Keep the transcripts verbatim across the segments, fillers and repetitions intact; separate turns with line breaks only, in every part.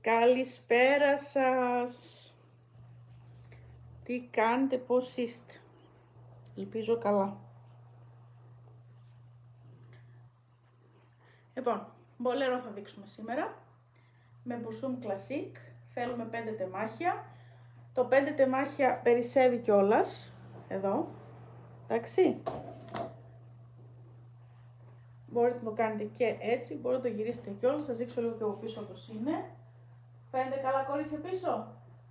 Καλησπέρα σας. Τι κάνετε, πώς είστε? Ελπίζω καλά. Λοιπόν, μπολέρο θα δείξουμε σήμερα. Με μπουρσούμ κλασικ. Θέλουμε πέντε τεμάχια. Το πέντε τεμάχια περισσεύει κιόλας. Εδώ. Εντάξει. Μπορείτε να το κάνετε και έτσι. Μπορείτε να το γυρίσετε κιόλας. Σας δείξω λίγο και από πίσω όπως είναι. Φαίνεται καλά κορίτσια πίσω?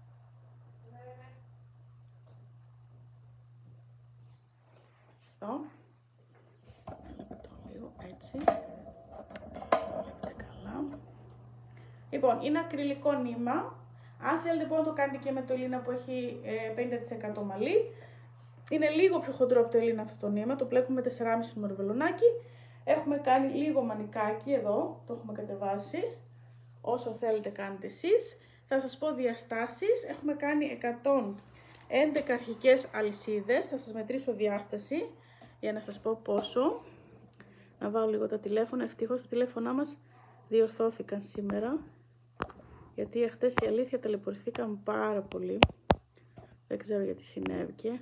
Εδώ. Το λίγο έτσι. Βλέπετε καλά. Λοιπόν, είναι ακριλικό νήμα. Αν θέλετε μπορείτε να το κάνετε και με το Ελίνα που έχει πενήντα τοις εκατό μαλλί. Είναι λίγο πιο χοντρό από το Ελίνα αυτό το νήμα. Το πλέκουμε με τέσσερα κόμμα πέντε νούμερο βελονάκι. Έχουμε κάνει λίγο μανικάκι εδώ. Το έχουμε κατεβάσει. Όσο θέλετε κάνετε εσείς. Θα σας πω διαστάσεις. Έχουμε κάνει εκατόν έντεκα αρχικές αλυσίδες. Θα σας μετρήσω διάσταση για να σας πω πόσο. Να βάλω λίγο τα τηλέφωνα. Ευτυχώς τα τηλέφωνά μας διορθώθηκαν σήμερα. Γιατί εχθές η αλήθεια ταλαιπωρηθήκαμε πάρα πολύ. Δεν ξέρω γιατί συνέβηκε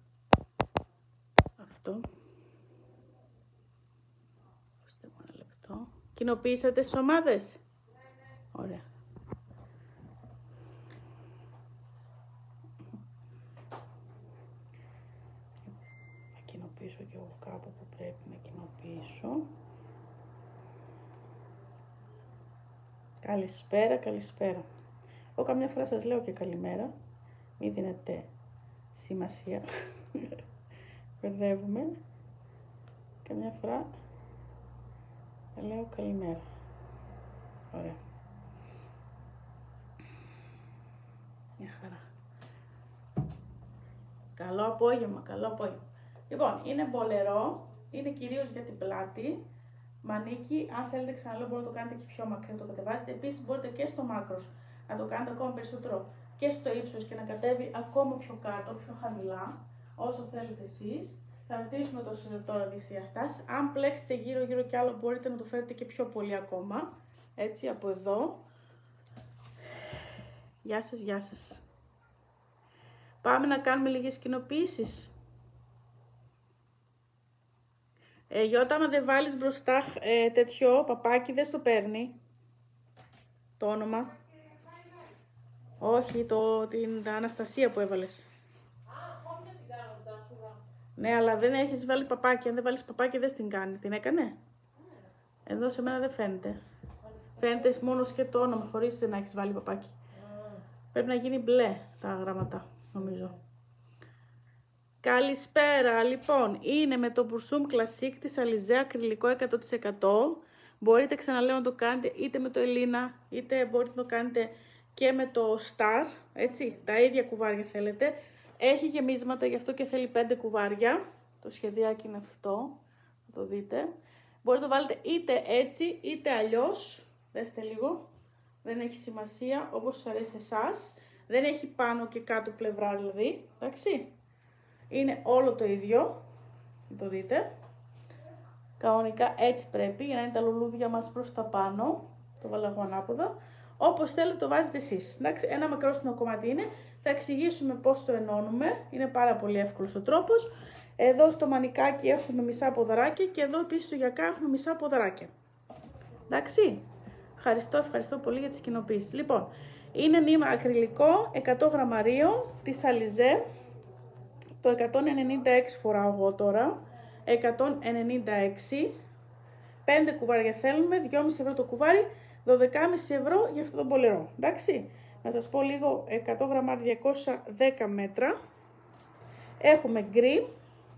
αυτό. Δώστε μου ένα λεπτό. Κοινοποιήσατε στις ομάδες? Ωραία. Θα κοινοποιήσω και εγώ κάπου που πρέπει να κοινοποιήσω. Καλησπέρα, καλησπέρα. Εγώ καμιά φορά σας λέω και καλημέρα. Μην δίνετε σημασία. Μπερδεύουμε. Καμιά φορά θα λέω καλημέρα. Ωραία. Μια χαρά. Καλό απόγευμα, καλό απόγευμα. Λοιπόν, είναι μπολερό. Είναι κυρίως για την πλάτη. Μανίκι, αν θέλετε ξαναλέω μπορείτε να το κάνετε και πιο μακριά, να το κατεβάσετε. Επίσης μπορείτε και στο μάκρος να το κάνετε ακόμα περισσότερο και στο ύψος και να κατέβει ακόμα πιο κάτω, πιο χαμηλά, όσο θέλετε εσείς. Θα μετρήσουμε τόσο τώρα τις διαστάσεις. Αν πλέξετε γύρω γύρω κι άλλο μπορείτε να το φέρετε και πιο πολύ ακόμα. Έτσι, από εδώ. Γεια σας, γεια σας. Πάμε να κάνουμε λίγες κοινοποιήσεις. Ε, Γιώτα, άμα δεν βάλεις μπροστά ε, τέτοιο παπάκι, δεν στο παίρνει το όνομα. Όχι, το, την, την Αναστασία που έβαλες. Ναι, αλλά δεν έχεις βάλει παπάκι. Αν δεν βάλεις παπάκι δεν την κάνει. Την έκανε? Εδώ σε μένα δεν φαίνεται. Φαίνεται μόνο και το όνομα, χωρίς να έχεις βάλει παπάκι. Πρέπει να γίνει μπλε τα γράμματα, νομίζω. Καλησπέρα, λοιπόν, είναι με το μπουρσούμ κλασικ της Alizé ακριλικό εκατό τοις εκατό. Μπορείτε ξαναλέω να το κάνετε είτε με το Ελίνα, είτε μπορείτε να το κάνετε και με το Star, έτσι, τα ίδια κουβάρια θέλετε. Έχει γεμίσματα, γι' αυτό και θέλει πέντε κουβάρια. Το σχεδιάκι είναι αυτό, θα το δείτε. Μπορείτε να το βάλετε είτε έτσι, είτε αλλιώς. Δέστε λίγο, δεν έχει σημασία, όπως σας αρέσει εσάς. Δεν έχει πάνω και κάτω πλευρά δηλαδή, εντάξει. Είναι όλο το ίδιο, το δείτε. Κανονικά έτσι πρέπει, για να είναι τα λουλούδια μας προς τα πάνω. Το βάλω εγώ ανάποδα. Όπως θέλετε το βάζετε εσείς. Εντάξει, ένα μακρόστινο κομμάτι είναι. Θα εξηγήσουμε πώς το ενώνουμε. Είναι πάρα πολύ εύκολος ο τρόπος. Εδώ στο μανικάκι έχουμε μισά ποδαράκια και εδώ επίσης στο γιακά έχουμε μισά ποδαράκια. Εντάξει, ευχαριστώ, ευχαριστώ πολύ για τις κοινοποίησεις. Λοιπόν, είναι νήμα ακριλικό εκατό γραμμαρίων της Alizé. Το εκατόν ενενήντα έξι φοράω εγώ τώρα, εκατόν ενενήντα έξι, πέντε κουβάρια θέλουμε, δυόμισι ευρώ το κουβάρι, δώδεκα κόμμα πέντε ευρώ για αυτό το μπολερό, εντάξει. Να σας πω λίγο, εκατό γραμμάρια διακόσια δέκα μέτρα, έχουμε γκρι,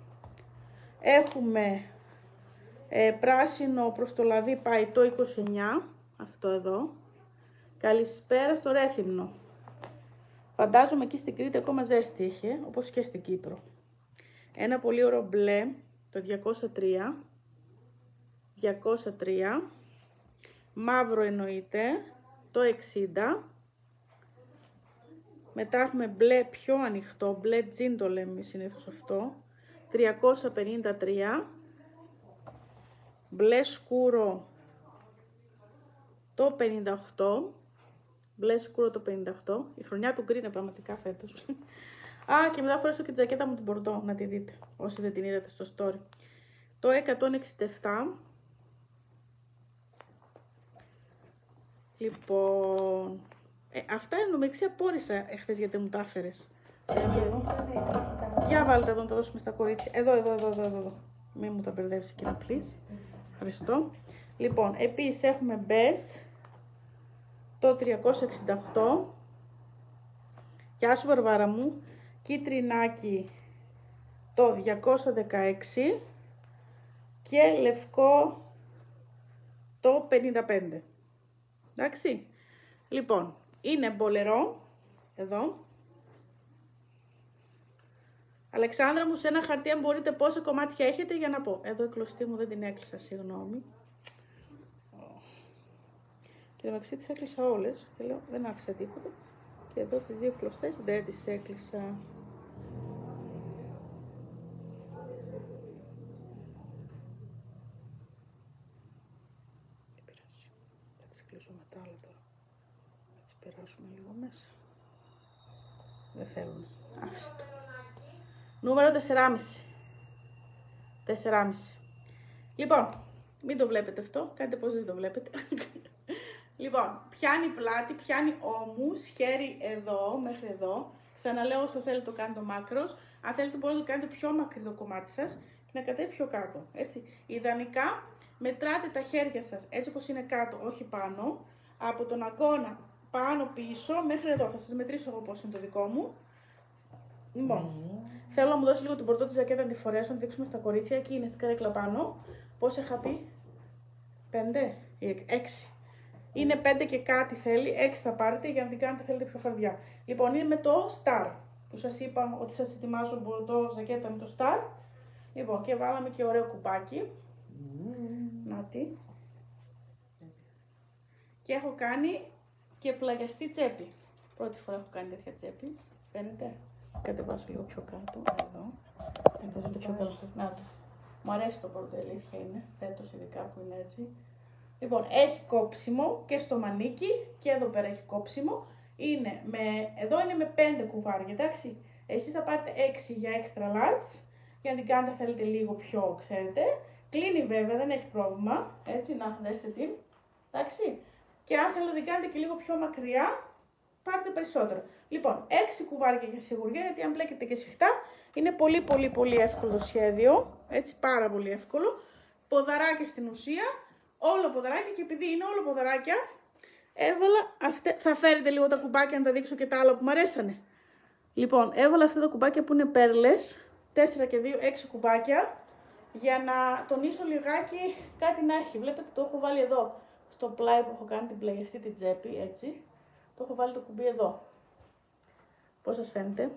έχουμε ε, πράσινο προς το λαδί πάει το είκοσι εννιά, αυτό εδώ. Καλησπέρα στο Ρέθυμνο. Φαντάζομαι εκεί στην Κρήτη ακόμα ζέστη είχε, όπως και στην Κύπρο. Ένα πολύ ωραίο μπλε, το διακόσια τρία. διακόσια τρία. Μαύρο εννοείται, το εξήντα. Μετά έχουμε μπλε πιο ανοιχτό, μπλε τζιν το λέμε συνήθως αυτό. τριακόσια πενήντα τρία. Μπλε σκούρο, το πενήντα οκτώ. μπλε σκούρο το πενήντα οκτώ. Η χρονιά του γκρι είναι πραγματικά φέτος. Α, και μετά φορέσω και τη τζακέτα μου την Μπορντό, να τη δείτε, όσοι δεν την είδατε στο story. Το εκατόν εξήντα επτά. Λοιπόν, ε, αυτά νομιξία απόρρισα εχθές γιατί μου τα έφερες. Για βάλτε εδώ να τα δώσουμε στα κορίτσια. Εδώ, εδώ, εδώ, εδώ, εδώ. Μην μου τα μπερδεύσει κύριε please. Ευχαριστώ. Λοιπόν, επίσης έχουμε μπέζ το τριακόσια εξήντα οκτώ. Γεια σου Βαρβάρα μου. Κίτρινάκι το διακόσια δεκαέξι και λευκό το πενήντα πέντε. Εντάξει. Λοιπόν, είναι μπολερό εδώ. Αλεξάνδρα μου, σε ένα χαρτί αν μπορείτε πόσα κομμάτια έχετε για να πω. Εδώ η κλωστή μου δεν την έκλεισα, συγγνώμη. Και μεταξύ τις έκλεισα όλες και λέω δεν άφησα τίποτα. Και εδώ τις δύο κλωστές δεν τις έκλεισα. Δεν πειράζει. Θα τις κλείσω μετά άλλο τώρα. Θα τις περάσουμε λίγο μέσα. Δεν θέλουν. Άφησε το. Νούμερο τέσσερα κόμμα πέντε. Λοιπόν, μην το βλέπετε αυτό. Κάντε πως δεν το βλέπετε. Λοιπόν, πιάνει πλάτη, πιάνει ώμους, χέρι εδώ, μέχρι εδώ. Ξαναλέω όσο θέλετε το κάνετε το μάκρος. Αν θέλετε μπορείτε να το κάνετε πιο μακρύ το κομμάτι σας και να κατέβει πιο κάτω. Έτσι. Ιδανικά μετράτε τα χέρια σας έτσι όπως είναι κάτω, όχι πάνω. Από τον αγκώνα πάνω πίσω μέχρι εδώ. Θα σας μετρήσω εγώ πώς είναι το δικό μου. Λοιπόν, mm. θέλω να μου δώσει λίγο την Μπορντό τη ζακέτα να τη φορέσω, να τη δείξουμε στα κορίτσια. Εκεί είναι στην καρέκλα πάνω. Πώς είχα πει, πέντε ή έξι. Είναι πέντε και κάτι θέλει, έξι θα πάρετε για να την κάνετε θέλετε πιο φαρδιά. Λοιπόν, είναι με το Star που σας είπα ότι σας ετοιμάζω Μπορντό ζακέτα με το Star. Λοιπόν, και βάλαμε και ωραίο κουμπάκι. Mm. Νάτι. Και έχω κάνει και πλαγιαστή τσέπη. Πρώτη φορά έχω κάνει τέτοια τσέπη. Φαίνεται. Κατεβάσω λίγο πιο κάτω, εδώ. Να το δείτε πιο καλά. Να το. Μου αρέσει το Μπορντό, αλήθεια είναι. Φέτος ειδικά που είναι έτσι. Λοιπόν, έχει κόψιμο και στο μανίκι και εδώ πέρα έχει κόψιμο. Είναι με, εδώ είναι με πέντε κουβάρια, εντάξει. Εσείς θα πάρετε έξι για extra large. Για να την κάνετε θέλετε λίγο πιο, ξέρετε. Κλείνει βέβαια, δεν έχει πρόβλημα. Έτσι, να δέστε την. Εντάξει. Και αν θέλετε να την κάνετε και λίγο πιο μακριά, πάρτε περισσότερο. Λοιπόν, έξι κουβάρια για σιγουριά, γιατί αν μπλέκετε και σφιχτά, είναι πολύ πολύ πολύ εύκολο το σχέδιο. Έτσι, πάρα πολύ εύκολο. Ποδαράκια στην ουσία. Όλο ποδαράκια και επειδή είναι όλο ποδαράκια, έβαλα αυτά. Θα φέρετε λίγο τα κουμπάκια να τα δείξω και τα άλλα που μου αρέσανε. Λοιπόν, έβαλα αυτά τα κουμπάκια που είναι πέρλες, τέσσερα και δύο, έξι κουμπάκια, για να τονίσω λιγάκι κάτι να έχει. Βλέπετε, το έχω βάλει εδώ, στο πλάι που έχω κάνει την πλαγιαστή την τσέπη, έτσι. Το έχω βάλει το κουμπί εδώ. Πώς σας φαίνεται?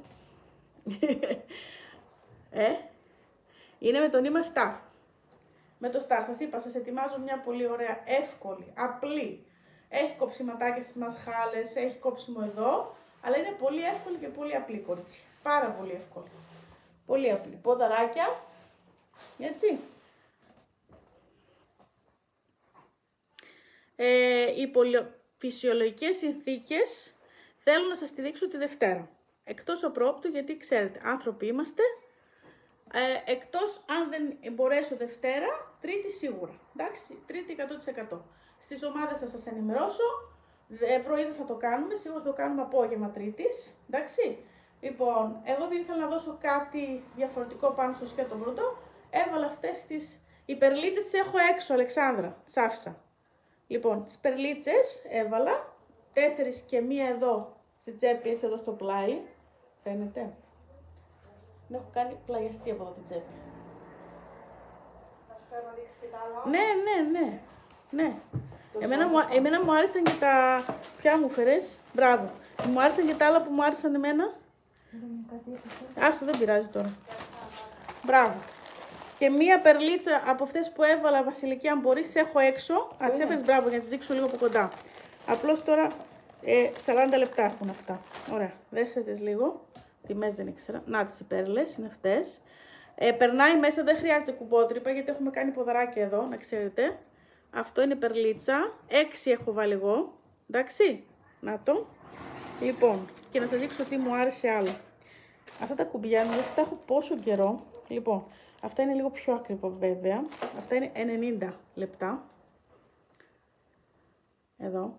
ε, είναι με το νήμα Star. Με το Star σας είπα, σας ετοιμάζω μια πολύ ωραία, εύκολη, απλή. Έχει κοψιματάκια στις μασχάλες, έχει κόψιμο εδώ, αλλά είναι πολύ εύκολη και πολύ απλή κορίτσι. Πάρα πολύ εύκολη. Πολύ απλή. Ποδαράκια, έτσι. Ε, οι πολυφυσιολογικές συνθήκες θέλω να σας τη δείξω τη Δευτέρα. Εκτός απρόπτου, γιατί ξέρετε, άνθρωποι είμαστε. Ε, εκτός αν δεν μπορέσω Δευτέρα, Τρίτη σίγουρα. Εντάξει, Τρίτη εκατό τοις εκατό. Στις ομάδες θα σας ενημερώσω. Ε, πρωί δεν θα το κάνουμε, σίγουρα θα το κάνουμε απόγευμα Τρίτης. Εντάξει. Λοιπόν, εγώ δεν ήθελα να δώσω κάτι διαφορετικό πάνω στο σκέτο Μπορντό. Έβαλα αυτές τις. Οι περλίτσες τις έχω έξω, Αλεξάνδρα. Τις άφησα. Λοιπόν, τις περλίτσες έβαλα. Τέσσερις και μία εδώ στη τσέπη, έτσι εδώ στο πλάι. Φαίνεται. Δεν έχω κάνει πλαγιαστή από εδώ την τσέπη.
Θα σου φέρω να δείξεις και τα άλλα.
Ναι, ναι, ναι. ναι. Εμένα, μου, εμένα μου άρεσαν και τα... Ποια μου φέρες? Μπράβο. Μου άρεσαν και τα άλλα που μου άρεσαν εμένα. Άστο, δεν πειράζει τώρα. Μπράβο. Και μία περλίτσα από αυτές που έβαλα βασιλική, αν μπορείς, έχω έξω. Α, τις έφερες, μπράβο, για να τις δείξω λίγο από κοντά. Απλώς τώρα ε, σαράντα λεπτά έχουν αυτά. Ωραία. Δέστε τις λίγο. Τιμές δεν ήξερα. Να, τις οι πέρλες, είναι αυτές. Ε, περνάει μέσα, δεν χρειάζεται κουμπότρυπα, γιατί έχουμε κάνει ποδαράκια εδώ, να ξέρετε. Αυτό είναι περλίτσα. έξι έχω βάλει εγώ. Εντάξει. Να το. Λοιπόν, και να σας δείξω τι μου άρεσε άλλο. Αυτά τα κουμπιά, δηλαδή τα έχω πόσο καιρό. Λοιπόν, αυτά είναι λίγο πιο ακριβό βέβαια. Αυτά είναι ενενήντα λεπτά. Εδώ.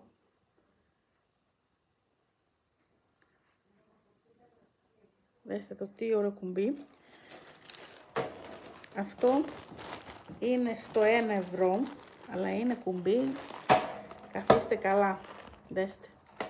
Δέστε το τι ωραίο κουμπί. Αυτό είναι στο ένα ευρώ, αλλά είναι κουμπί. Καθίστε καλά. Δέστε.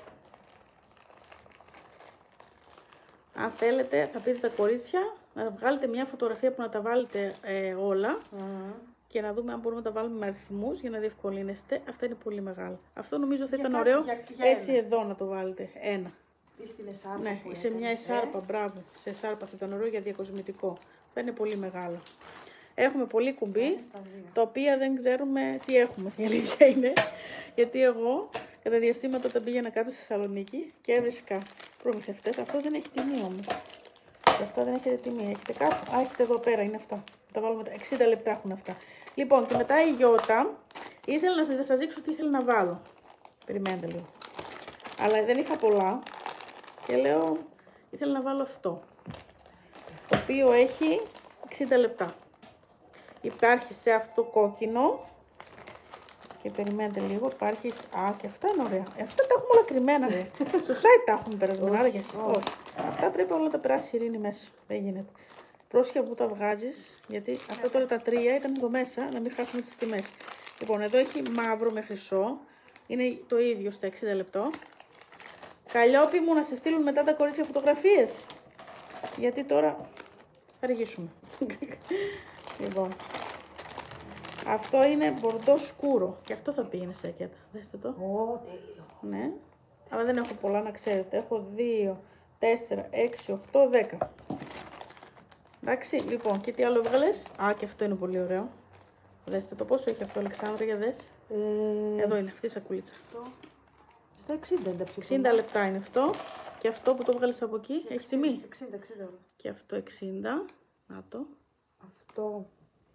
Αν θέλετε, θα πείτε τα κορίτσια να βγάλετε μια φωτογραφία που να τα βάλετε ε, όλα mm. και να δούμε αν μπορούμε να τα βάλουμε με αριθμούς για να διευκολύνεστε. Αυτά είναι πολύ μεγάλα. Αυτό νομίζω θα ήταν για ωραίο για, για έτσι ένα. Εδώ να το βάλετε. Ένα.
Ή στην εσάρπα.
Ναι,
που
σε μια εσάρπα, ε? Μπράβο. Σε εσάρπα θα ήταν ωραίο για διακοσμητικό. Θα είναι πολύ μεγάλο. Έχουμε πολύ κουμπί, τα οποία δεν ξέρουμε τι έχουμε. Η αλήθεια είναι. Γιατί εγώ κατά διαστήματα όταν πήγαινα κάτω στη Θεσσαλονίκη και έβρισκα προμηθευτές. Αυτό δεν έχει τιμή όμως. Και αυτά δεν έχετε τιμή. Έχετε κάπου. Α, έχετε εδώ πέρα, είναι αυτά. Τα βάλουμε, εξήντα λεπτά έχουν αυτά. Λοιπόν, και μετά η Γιώτα ήθελα να σας δείξω τι ήθελα να βάλω. Περιμένετε λίγο. Αλλά δεν είχα πολλά. Και λέω, ήθελα να βάλω αυτό. Το οποίο έχει εξήντα λεπτά. Υπάρχει σε αυτό κόκκινο. Και περιμένετε λίγο, υπάρχει. Α, και αυτά είναι ωραία. Αυτά τα έχουμε όλα κρυμμένα. Στο site τα έχουμε περασμένα. Άραγε. Όχι. Αυτά πρέπει όλα να τα περάσει η Ειρήνη μέσα. Δεν γίνεται. Πρόσχε που τα βγάζει, γιατί αυτά τώρα τα τρία ήταν εδώ μέσα, να μην χάσουμε τι τιμέ. Λοιπόν, εδώ έχει μαύρο με χρυσό. Είναι το ίδιο στα εξήντα λεπτό. Καλλιόπη μου, να σε στείλουν μετά τα κορίτσια φωτογραφίες. Γιατί τώρα θα αργήσουμε. Λοιπόν. Αυτό είναι μπορντό σκούρο. Και αυτό θα πήγαινε σε ακέτα. Δέστε το.
Ω, τέλειο.
Ναι. Αλλά δεν έχω πολλά να ξέρετε. Έχω δύο, τέσσερα, έξι, οκτώ, δέκα. Εντάξει, λοιπόν, και τι άλλο έβγαλες. Α, και αυτό είναι πολύ ωραίο. Δέστε το. Πόσο έχει αυτό, Αλεξάνδρα, για δες. Ε... Εδώ είναι αυτή η σακουλίτσα.
Αυτό. Στα εξήντα είναι τα πιο
εξήντα λεπτά είναι αυτό. Και αυτό που το βγάλεις από εκεί, εξήντα, έχει τιμή.
εξήντα, εξήντα.
Και αυτό εξήντα. Να το.
Αυτό.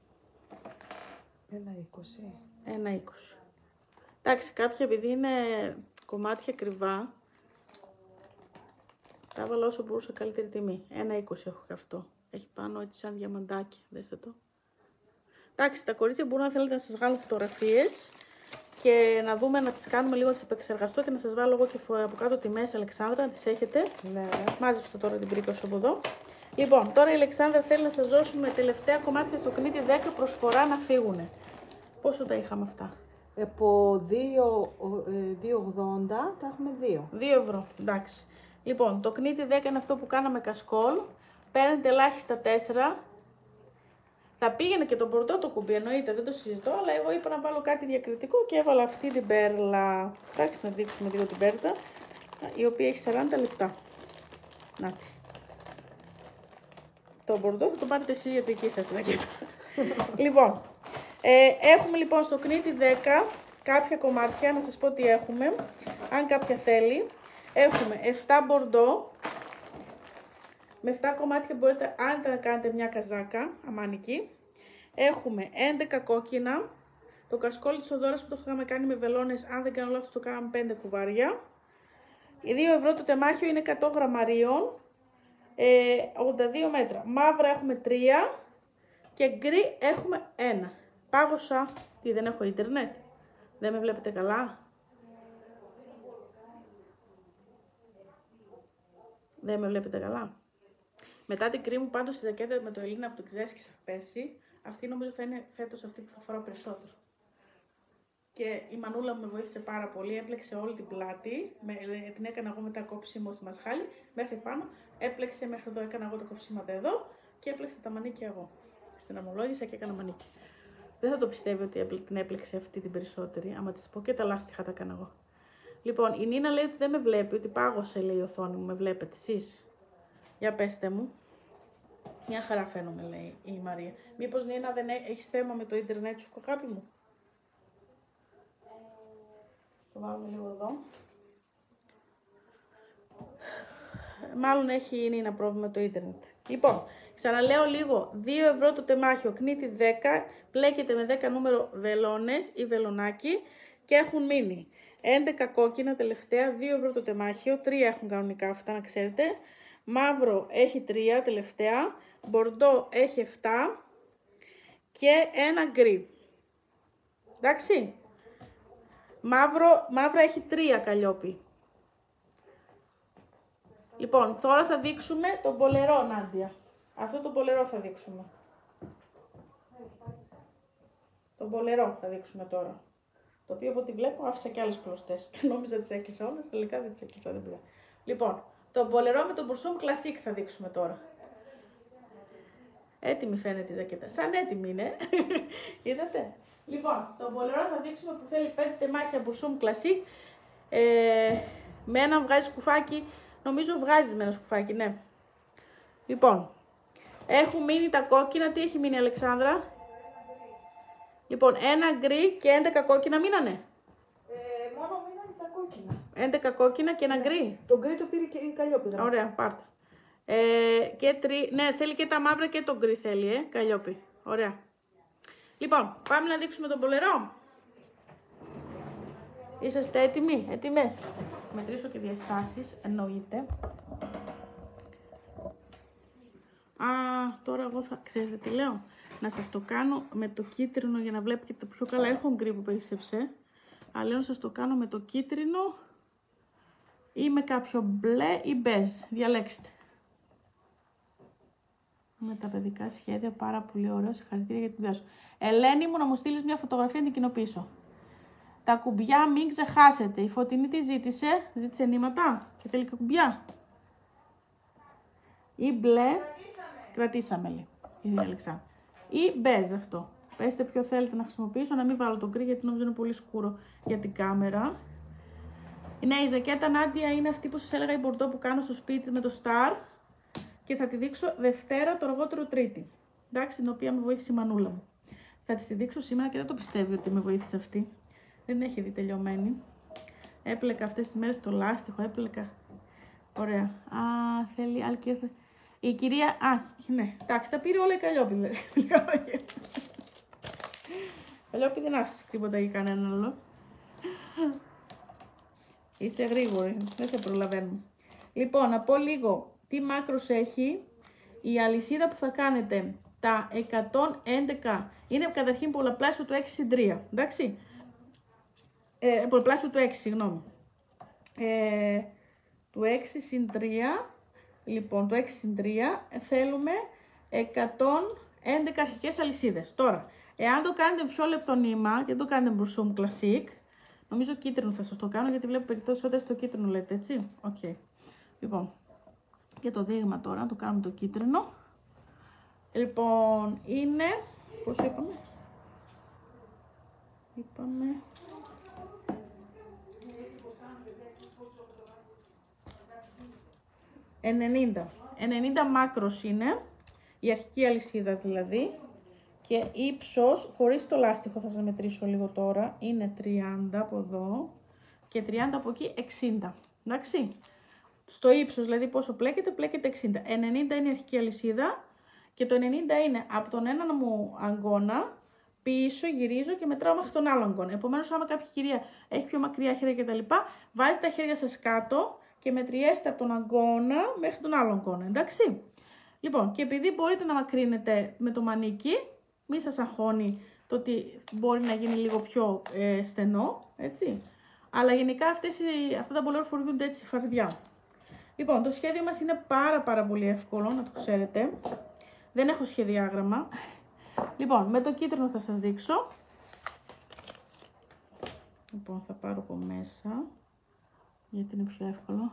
Ένα είκοσι.
Ένα είκοσι. Εντάξει, κάποια επειδή είναι κομμάτια ακριβά, τα έβαλα όσο μπορούσα καλύτερη τιμή. Ένα είκοσι έχω και αυτό. Έχει πάνω έτσι σαν διαμαντάκι. Δέστε το. Εντάξει, τα κορίτσια μπορούν να θέλετε να σας βγάλω φωτογραφίες και να δούμε, να τις κάνουμε λίγο, να τις επεξεργαστώ και να σας βάλω εγώ και από κάτω τιμές, Αλεξάνδρα, να τις έχετε.
Ναι.
Μάζεψτε τώρα την πρίκωση από εδώ. Λοιπόν, τώρα η Αλεξάνδρα θέλει να σας δώσουμε τελευταία κομμάτια στο κνίτι δέκα προσφορά να φύγουνε. Πόσο τα είχαμε αυτά?
Από δύο ογδόντα τα έχουμε δύο.
δύο ευρώ, εντάξει. Λοιπόν, το κνίτι δέκα είναι αυτό που κάναμε κασκόλ. Παίρνετε ελάχιστα τέσσερα. Θα πήγαινε και το μπορντό το κουμπί, εννοείται, δεν το συζητώ, αλλά εγώ είπα να βάλω κάτι διακριτικό και έβαλα αυτή την πέρλα. Εντάξει, να δείξουμε λίγο την πέρλα, η οποία έχει σαράντα λεπτά. Νάτι. Το μπορντό θα το πάρετε εσείς γιατί εκεί σας είναι. Λοιπόν, ε, έχουμε λοιπόν στο κνίτι δέκα κάποια κομμάτια, να σας πω τι έχουμε, αν κάποια θέλει. Έχουμε επτά μπορντό, με επτά κομμάτια μπορείτε άνετα να κάνετε μια καζάκα, αμανική. Έχουμε έντεκα κόκκινα, το κασκόλ της οδόρας που το είχαμε κάνει με βελόνες, αν δεν κάνω λάθος το κάναμε πέντε κουβάρια. Οι δύο ευρώ το τεμάχιο είναι εκατό γραμμαρίων, ε, ογδόντα δύο μέτρα. Μαύρα έχουμε τρία και γκρι έχουμε ένα. Πάγωσα, τι, δεν έχω ίντερνετ, δεν με βλέπετε καλά. Δεν με βλέπετε καλά. Μετά την κρίμου πάντως στη ζακέτα με το Ελίνα που το ξέσκησα πέρσι, αυτή νομίζω θα είναι φέτος αυτή που θα φοράω περισσότερο. Και η μανούλα μου με βοήθησε πάρα πολύ, έπλεξε όλη την πλάτη, με, την έκανα εγώ μετά κόψιμο στη μασχάλη, μέχρι πάνω, έπλεξε μέχρι εδώ, έκανα εγώ τα κόψιματα εδώ και έπλεξε τα μανίκια εγώ. Στην αμολόγησα και έκανα μανίκι. Δεν θα το πιστεύει ότι την έπλεξε αυτή την περισσότερη, άμα της πω, και τα λάστιχα τα έκανα εγώ. Λοιπόν, η Νίνα λέει ότι δεν με βλέπει, ότι πάγωσε, λέει η οθόνη μου, με βλέπετε εσείς. Για πέστε μου. Μια χαρά φαίνομαι, λέει η Μαρία. Μήπως, Νίνα, δεν έχεις θέμα με το ίντερνετ σου, αγάπη μου? Το βάλουμε λίγο εδώ. Μάλλον έχει η Νίνα πρόβλημα με το ίντερνετ. Λοιπόν, ξαναλέω λίγο. δύο ευρώ το τεμάχιο, κνίτι δέκα, πλέκεται με δέκα νούμερο βελόνες ή βελονάκι και έχουν μείνει έντεκα κόκκινα τελευταία, δύο ευρώ το τεμάχιο, τρία έχουν κανονικά αυτά να ξέρετε. Μαύρο έχει τρία τελευταία, μπορντό έχει επτά και ένα γκρι. Εντάξει. Μαύρο, μαύρα έχει τρία καλλιόπι. Λοιπόν, τώρα θα δείξουμε τον μπολερό, Νάντια. Αυτό το μπολερό θα δείξουμε. Τον μπολερό θα δείξουμε τώρα. Το οποίο από ό,τι βλέπω άφησα και άλλες κλωστές. Νόμιζα τις έκλεισα όλες, τελικά δεν τις έκλεισα, δεν πήγα. Λοιπόν, τον μπολερό με τον Bursum Classic θα δείξουμε τώρα. Έτοιμη φαίνεται η ζακέτα. Σαν έτοιμη είναι. Είδατε. Λοιπόν, τον μπολερό θα δείξουμε που θέλει πέντε τεμάχια Bursum Classic. Ε, με ένα βγάζει σκουφάκι. Νομίζω βγάζει με ένα σκουφάκι, ναι. Λοιπόν, έχουν μείνει τα κόκκινα. Τι έχει μείνει, Αλεξάνδρα? Λοιπόν, ένα γκρι και έντεκα κόκκινα μείνανε.
Ε, μόνο μείνανε τα κόκκινα.
έντεκα κόκκινα και ένα
Ναι.
γκρι.
Το γκρι το πήρε και η Καλλιόπη.
Ωραία, πάρτε. Ε, και τρι... Ναι, θέλει και τα μαύρα και το γκρι θέλει, ε, Καλλιόπη. Ωραία. Λοιπόν, πάμε να δείξουμε τον μπολερό. Είσαστε έτοιμοι, έτοιμες? Μετρήσω και διαστάσεις, εννοείται. Α, τώρα εγώ θα ξέρετε τι λέω. Να σας το κάνω με το κίτρινο για να βλέπετε το πιο καλά. Έχω γκρι που περισσέψε. Αλλά λέω να σας το κάνω με το κίτρινο ή με κάποιο μπλε ή μπέζ. Διαλέξτε. Με τα παιδικά σχέδια, πάρα πολύ ωραίο. Συγχαρητήρια για τη δουλειά σου. Ελένη μου, να μου στείλεις μια φωτογραφία να την κοινοποιήσω. Τα κουμπιά μην ξεχάσετε. Η Φωτεινή τι ζήτησε? Ζήτησε νήματα και θέλει και κουμπιά. Ή μπλε. Κρατήσαμε, Κρατήσαμε λέει η Αλεξάνδρα. Ή μπέζ αυτό. Πέστε ποιο θέλετε να χρησιμοποιήσω, να μην βάλω το γκρι γιατί νομίζω είναι πολύ σκούρο για την κάμερα. Ναι, η ζακέτα, Νάντια, είναι αυτή που σας έλεγα, η μπορντό που κάνω στο σπίτι με το Star. Και θα τη δείξω Δευτέρα, το αργότερο Τρίτη. Εντάξει, την οποία με βοήθησε η μανούλα μου. Θα τη δείξω σήμερα και δεν το πιστεύει ότι με βοήθησε αυτή. Δεν έχει δει τελειωμένη. Έπλεκα αυτές τις μέρες το λάστιχο, έπλεκα. Ωραία. Α, θέλει άλλη και... Η κυρία... Α, ναι. Εντάξει, τα πήρε όλα η Καλλιόπη. Καλλιόπη δεν άφησε τίποτα για κανέναν άλλο. Είσαι γρήγορη, δεν σε προλαβαίνουμε. Λοιπόν, να πω λίγο τι μάκρος έχει η αλυσίδα που θα κάνετε. Τα εκατόν έντεκα είναι καταρχήν πολλαπλάσιο του έξι συν τρία, εντάξει. Ε, πολλαπλάσιο του έξι, συγγνώμη. Ε, του έξι συν τρία, λοιπόν, το έξι συν τρία θέλουμε εκατόν έντεκα αρχικές αλυσίδες. Τώρα, εάν το κάνετε πιο λεπτό νήμα και δεν το κάνετε Bursum Classic, νομίζω κίτρινο θα σας το κάνω γιατί βλέπω περισσότερο στο κίτρινο λέτε, έτσι. Οκ. Okay. Λοιπόν, και το δείγμα τώρα, να το κάνουμε το κίτρινο. Λοιπόν, είναι, πόσο είπαμε, είπαμε, ενενήντα. ενενήντα μάκρος είναι, η αρχική αλυσίδα δηλαδή. Και ύψος, χωρίς το λάστιχο θα σας μετρήσω λίγο τώρα, είναι τριάντα από εδώ και τριάντα από εκεί, εξήντα. Εντάξει. Στο ύψος, δηλαδή πόσο πλέκεται, πλέκεται εξήντα. ενενήντα είναι η αρχική αλυσίδα και το ενενήντα είναι από τον έναν μου αγκώνα, πίσω γυρίζω και μετράω μέχρι τον άλλο αγκώνα. Επομένως, άμα κάποια κυρία έχει πιο μακριά χέρια κτλ., βάζετε τα χέρια σας κάτω και μετριέστε από τον αγκώνα μέχρι τον άλλο αγκώνα. Εντάξει. Λοιπόν, και επειδή μπορείτε να μακρύνετε με το μανίκι, μη σας αγχώνει το ότι μπορεί να γίνει λίγο πιο ε, στενό, έτσι. Αλλά γενικά αυτές, αυτά τα μπολέρ φοριούνται έτσι φαρδιά. Λοιπόν, το σχέδιο μας είναι πάρα πάρα πολύ εύκολο, να το ξέρετε. Δεν έχω σχεδιάγραμμα. Λοιπόν, με το κίτρινο θα σας δείξω. Λοιπόν, θα πάρω από μέσα, γιατί είναι πιο εύκολο.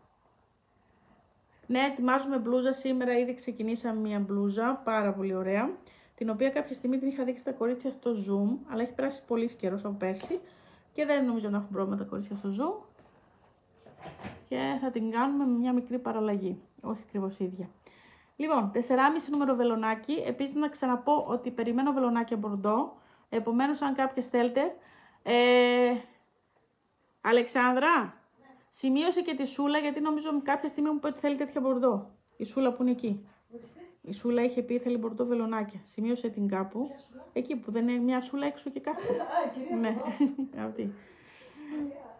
Ναι, ετοιμάζουμε μπλούζα σήμερα, ήδη ξεκινήσαμε μια μπλούζα, πάρα πολύ ωραία. Την οποία κάποια στιγμή την είχα δείξει στα κορίτσια στο Zoom, αλλά έχει περάσει πολύ καιρό από πέρσι και δεν νομίζω να έχουν πρόβλημα τα κορίτσια στο Zoom. Και θα την κάνουμε με μια μικρή παραλλαγή, όχι ακριβώς ίδια. Λοιπόν, τεσσεράμισι νούμερο βελονάκι. Επίσης να ξαναπώ ότι περιμένω βελονάκια μπορντό, επομένως αν κάποιες θέλετε. Ε, Αλεξάνδρα, ναι. Σημείωσε και τη Σούλα, γιατί νομίζω κάποια στιγμή μου είπε ότι θέλει τέτοια μπορντό. Η Σούλα που είναι εκεί. Ορίστε. Η Σούλα είχε πει θέλει μπορντό βελονάκια. Σημείωσε την κάπου. Εκεί που δεν είναι μια Σούλα έξω και κάθεται. Α, κυρία. Ναι, αυτή.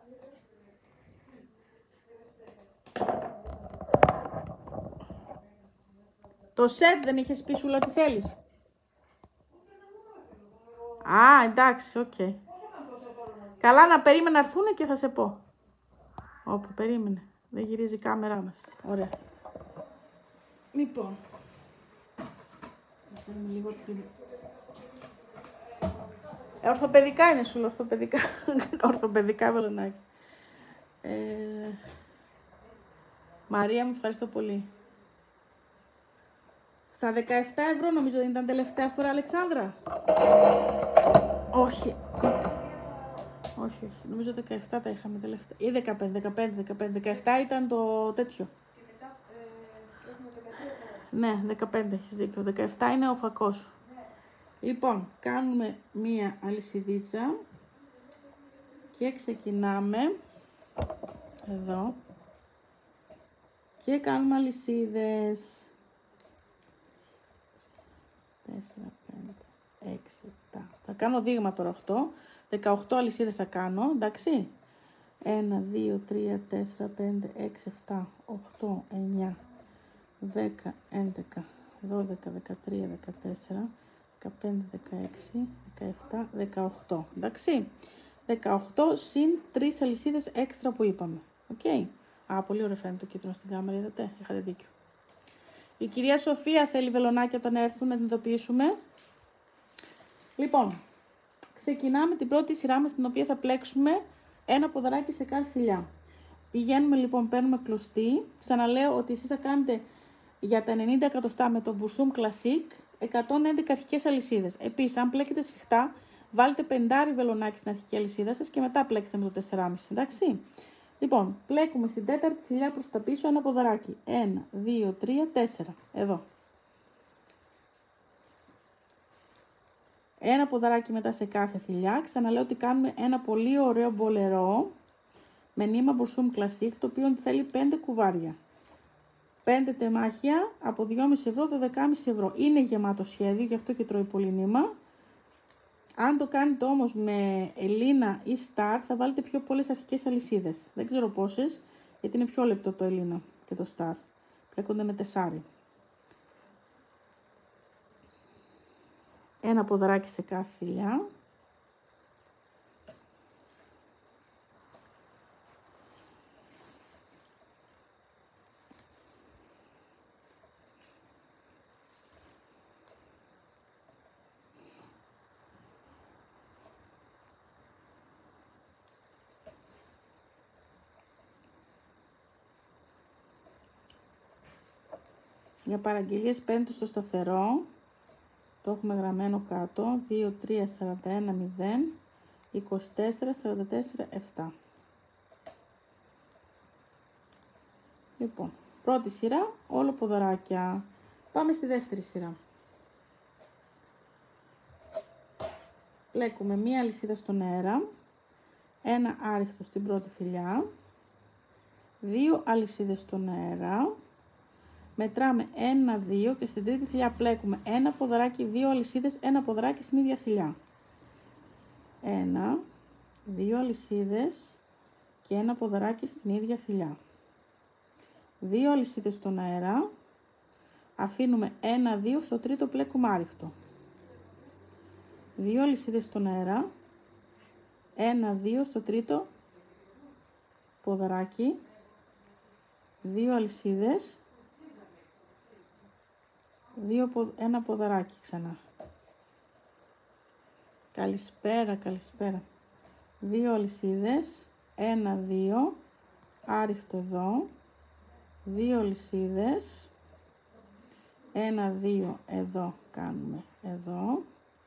Το σετ δεν είχες πει σου ότι θέλεις. Α, εντάξει, οκ. Okay. Καλά, να περίμενα να έρθουνε και θα σε πω. Όπου, περίμενε. Δεν γυρίζει η κάμερά μας. Ωραία. Λοιπόν. Να κάνουμε λίγο την... Ε, ορθοπαιδικά είναι σου, ορθοπαιδικά. Ορθοπαιδικά βελονάκι. Ε... Μαρία, μου ευχαριστώ πολύ. Στα δεκαεπτά ευρώ νομίζω δεν ήταν τελευταία φορά, Αλεξάνδρα. Όχι. Όχι, όχι. Νομίζω δεκαεπτά τα είχαμε τελευταία. Ή δεκαπέντε, δεκαπέντε, δεκαπέντε. δεκαεπτά ήταν το τέτοιο. Και μετά, ε, έχουμε δεκατρία. Ναι, δεκαπέντε έχεις δίκιο. δεκαεπτά είναι ο φακός σου. Ναι. Λοιπόν, κάνουμε μία αλυσιδίτσα. Και ξεκινάμε. Εδώ. Και κάνουμε αλυσίδες. τέσσερα, πέντε, έξι, επτά. Θα κάνω δείγμα τώρα οκτώ. δεκαοκτώ αλυσίδες θα κάνω, εντάξει. ένα, δύο, τρία, τέσσερα, πέντε, έξι, επτά, οκτώ, εννιά, δέκα, έντεκα, δώδεκα, δεκατρία, δεκατέσσερα, δεκαπέντε, δεκαέξι, δεκαεπτά, δεκαοκτώ. Εντάξει. δεκαοκτώ συν τρεις αλυσίδες έξτρα που είπαμε. Οκ. Okay. Α, πολύ ωραίο φαίνεται το κίτρινο στην κάμερα, είδατε. Είχατε δίκιο. Η κυρία Σοφία θέλει βελονάκια όταν έρθουν να την ειδοποιήσουμε. Λοιπόν, ξεκινάμε την πρώτη σειρά μας, στην οποία θα πλέξουμε ένα ποδαράκι σε κάθε θηλιά. Πηγαίνουμε λοιπόν, παίρνουμε κλωστή. Ξαναλέω ότι εσείς θα κάνετε για τα ενενήντα εκατοστά με το Bursum Classic εκατόν έντεκα αρχικές αλυσίδες. Επίσης, αν πλέκετε σφιχτά, βάλτε πεντάρι βελονάκι στην αρχική αλυσίδα σας και μετά πλέξτε με το τέσσερα κόμμα πέντε. Εντάξει. Λοιπόν, πλέκουμε στην τέταρτη θηλιά προς τα πίσω ένα ποδαράκι. ένα, δύο, τρία, τέσσερα. Εδώ. Ένα ποδαράκι μετά σε κάθε θηλιά. Ξαναλέω ότι κάνουμε ένα πολύ ωραίο μπολερό με νήμα Bursum Classic, το οποίο θέλει πέντε κουβάρια. πέντε τεμάχια από δυόμισι ευρώ το δέκα κόμμα πέντε ευρώ. Είναι γεμάτο σχέδιο, γι' αυτό και τρώει πολύ νήμα. Αν το κάνετε όμως με Ελίνα ή Star, θα βάλετε πιο πολλές αρχικές αλυσίδες. Δεν ξέρω πόσες, γιατί είναι πιο λεπτό το Ελίνα και το Star. Πλέκονται με τεσσάρι. Ένα ποδαράκι σε κάθε θηλιά. Για παραγγελίες παίρνετε στο σταθερό, το έχουμε γραμμένο κάτω, δύο τρία σαράντα ένα μηδέν είκοσι τέσσερα σαράντα τέσσερα επτά. Λοιπόν, πρώτη σειρά, όλο ποδαράκια. Πάμε στη δεύτερη σειρά. Πλέκουμε μία αλυσίδα στον αέρα, ένα άριχτο στην πρώτη θηλιά, δύο αλυσίδες στον αέρα, μετράμε ένα, δύο και στην τρίτη θηλιά πλέκουμε ένα ποδαράκι, δύο αλυσίδες, ένα ποδαράκι στην ίδια θηλιά. Ένα, δύο αλυσίδες και ένα ποδαράκι στην ίδια θηλιά. Δύο αλυσίδες στον αέρα, αφήνουμε ένα, δύο, στο τρίτο πλέκουμε άριχτο. Δύο αλυσίδες στον αέρα, ένα, δύο, στο τρίτο ποδαράκι, δύο αλυσίδες, Δύο, ένα ποδαράκι ξανά. Καλησπέρα, καλησπέρα. Δύο αλυσίδες, ένα, δύο, άριχτο εδώ, δύο αλυσίδες, ένα, δύο, εδώ κάνουμε, εδώ.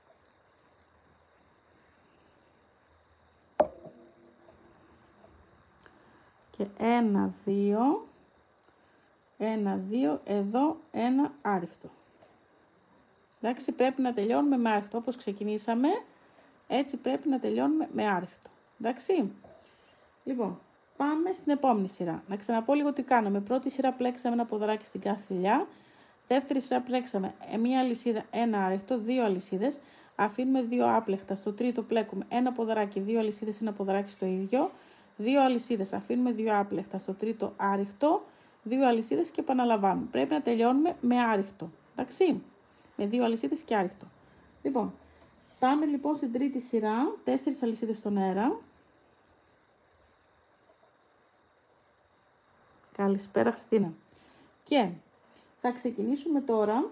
Και ένα, δύο, ένα, δύο, εδώ, ένα άριχτο. Εντάξει, πρέπει να τελειώνουμε με άριχτο. Όπως ξεκινήσαμε, έτσι πρέπει να τελειώνουμε με άριχτο. Εντάξει. Λοιπόν, πάμε στην επόμενη σειρά. Να ξαναπώ λίγο τι κάναμε. Πρώτη σειρά πλέξαμε ένα ποδαράκι στην κάθε θηλιά. Δεύτερη σειρά πλέξαμε μία αλυσίδα, ένα άριχτο, δύο αλυσίδες. Αφήνουμε δύο άπλεχτα. Στο τρίτο πλέκουμε ένα ποδαράκι, δύο αλυσίδες, ένα ποδαράκι στο ίδιο. Δύο αλυσίδες. Αφήνουμε δύο άπλεχτα. Στο τρίτο άριχτο, δύο αλυσίδες και επαναλαμβάνουμε. Πρέπει να τελειώνουμε με άριχτο. Εντάξει, με δύο αλυσίδες και άριχτο. Λοιπόν, πάμε λοιπόν στην τρίτη σειρά, τέσσερις αλυσίδες στον αέρα. Καλησπέρα Χριστίνα. Και θα ξεκινήσουμε τώρα.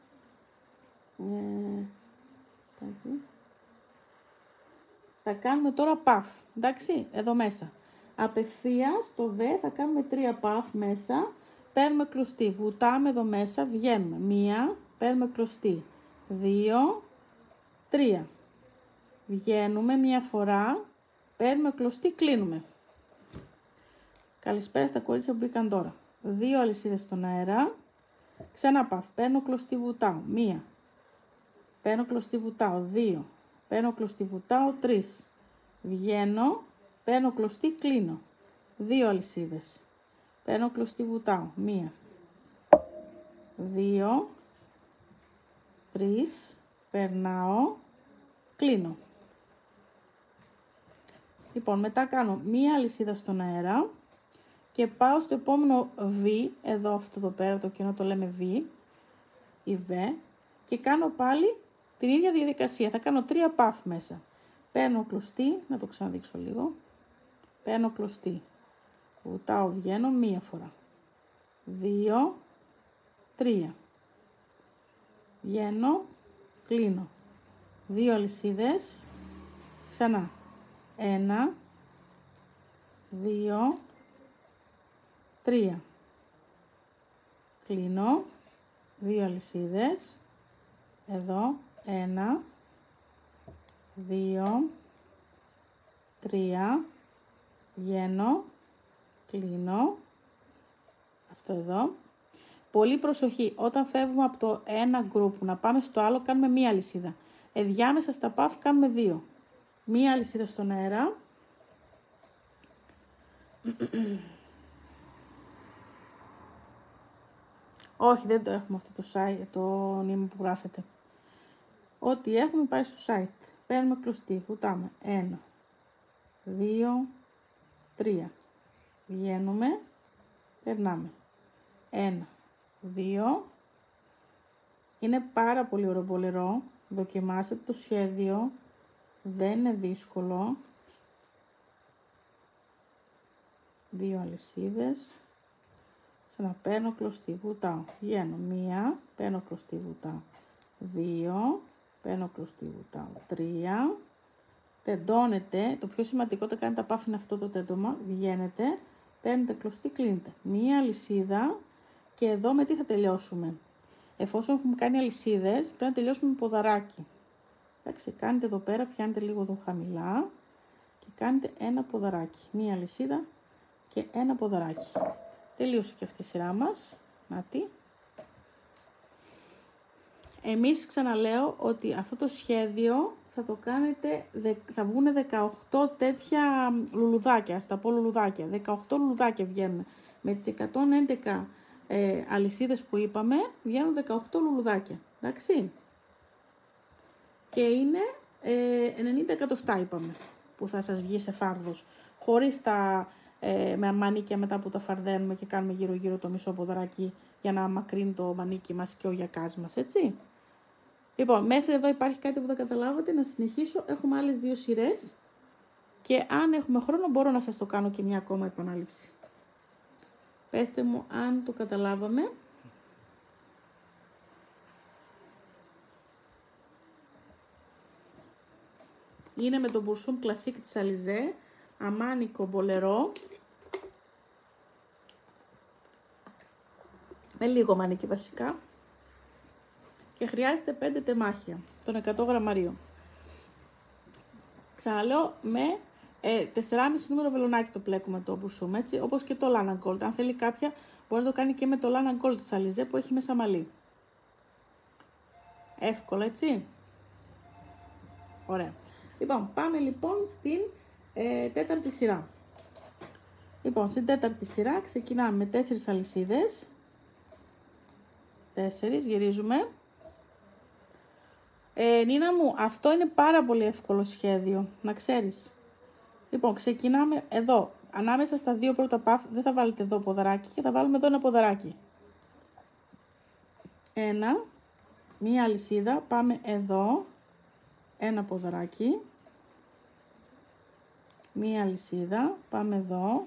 Ε, θα κάνουμε τώρα παφ, εντάξει, εδώ μέσα. Απευθείας στο β θα κάνουμε τρία παφ μέσα, παίρνουμε κλωστή, βουτάμε εδώ μέσα, βγαίνουμε. Μία, παίρνουμε κλωστή, δύο, τρία. Βγαίνουμε μία φορά, παίρνουμε κλωστή, κλείνουμε. Καλησπέρα στα κορίτσια που μπήκαν τώρα. Δύο αλυσίδες στον αέρα, ξανά παφ, παίρνω κλωστή, βουτάω, μία. Παίρνω κλωστή, βουτάω, δύο. Παίρνω κλωστή, βουτάω, τρεις. Βγαίνω, παίρνω κλωστή, κλείνω. Δύο αλυσίδες. Παίρνω κλωστή, βουτάω, μία. Δύο. Τρεις. Περνάω, κλείνω. Λοιπόν, μετά κάνω μία αλυσίδα στον αέρα και πάω στο επόμενο β, εδώ αυτό εδώ πέρα, το κοινό το λέμε β, ή β, και κάνω πάλι την ίδια διαδικασία. Θα κάνω τρία παφ μέσα. Παίρνω κλωστή, να το ξαναδείξω λίγο. Παίρνω κλωστή. Βουτάω, βγαίνω μία φορά. Δύο, τρία. Βγαίνω, κλείνω. Δύο αλυσίδες. Ξανά. Ένα, δύο, τρία. Κλείνω. Δύο αλυσίδες. Εδώ. Ένα, δύο, τρία, βγαίνω, κλείνω, αυτό εδώ. Πολύ προσοχή, όταν φεύγουμε από το ένα γκρουπ να πάμε στο άλλο κάνουμε μία αλυσίδα. Ενδιάμεσα στα παφ κάνουμε δύο. Μία αλυσίδα στον αέρα. Όχι, δεν το έχουμε αυτό το site, το νήμα που γράφεται. Ό,τι έχουμε πάει στο site. Παίρνουμε κλωστή, βουτάμε. Ένα, δύο, τρία. Βγαίνουμε, περνάμε. Ένα, δύο. Είναι πάρα πολύ ωραίο μπολερό. Δοκιμάστε το σχέδιο. Δεν είναι δύσκολο. Δύο αλυσίδες. Ξαναπαίρνω κλωστή, βουτάω. Βγαίνω. Μία, παίρνω κλωστή, βουτάω. Δύο. Παίρνω κλωστή, βουτάω, τρία, τεντώνετε, το πιο σημαντικό το κάνετε παφ είναι αυτό το τέντωμα, βγαίνετε, παίρνετε κλωστή, κλείνετε. Μία αλυσίδα και εδώ με τι θα τελειώσουμε. Εφόσον έχουμε κάνει αλυσίδες, πρέπει να τελειώσουμε με ποδαράκι. Εντάξει, κάνετε εδώ πέρα, πιάνετε λίγο εδώ χαμηλά και κάνετε ένα ποδαράκι. Μία αλυσίδα και ένα ποδαράκι. Τελείωσε και αυτή η σειρά μας. Να τι. Εμείς ξαναλέω ότι αυτό το σχέδιο θα το κάνετε, θα βγουν δεκαοκτώ τέτοια λουλουδάκια, στα πω λουλουδάκια, δεκαοκτώ λουλουδάκια βγαίνουν. Με τις εκατόν έντεκα ε, αλυσίδες που είπαμε, βγαίνουν δεκαοκτώ λουλουδάκια, εντάξει. Και είναι ε, ενενήντα εκατοστά είπαμε, που θα σας βγει σε φάρδος, χωρίς τα ε, με μανίκια μετά που τα φαρδένουμε και κάνουμε γύρω γύρω το μισό ποδαράκι για να μακρύνει το μανίκι μας και ο γιακάς μας, έτσι. Λοιπόν, μέχρι εδώ υπάρχει κάτι που δεν καταλάβατε, να συνεχίσω. Έχουμε άλλες δύο σειρές και αν έχουμε χρόνο μπορώ να σας το κάνω και μια ακόμα επανάληψη. Πέστε μου αν το καταλάβαμε. Είναι με το Μπουρσούμ Κλασίκ της Alizé, αμάνικο μπολερό. Με λίγο μανίκι βασικά. Και χρειάζεται πέντε τεμάχια των εκατό γραμμαρίων. Ξαναλέω, με ε, τεσσεράμισι νούμερο βελονάκι το πλέκουμε το Μπουρσούμ, έτσι, όπως και το Lana Gold. Αν θέλει κάποια, μπορεί να το κάνει και με το Lana Gold της Alizé που έχει μέσα μαλλί. Εύκολα, έτσι. Ωραία. Λοιπόν, πάμε λοιπόν στην ε, τέταρτη σειρά. Λοιπόν, στην τέταρτη σειρά ξεκινάμε με τέσσερις αλυσίδες. Τέσσερις, γυρίζουμε. Ε, Νίνα μου, αυτό είναι πάρα πολύ εύκολο σχέδιο, να ξέρεις. Λοιπόν, ξεκινάμε εδώ, ανάμεσα στα δύο πρώτα παφ, δεν θα βάλετε εδώ ποδαράκι και θα βάλουμε εδώ ένα ποδαράκι. ένα, μία αλυσίδα, πάμε εδώ, ένα ποδαράκι, μία αλυσίδα, πάμε εδώ.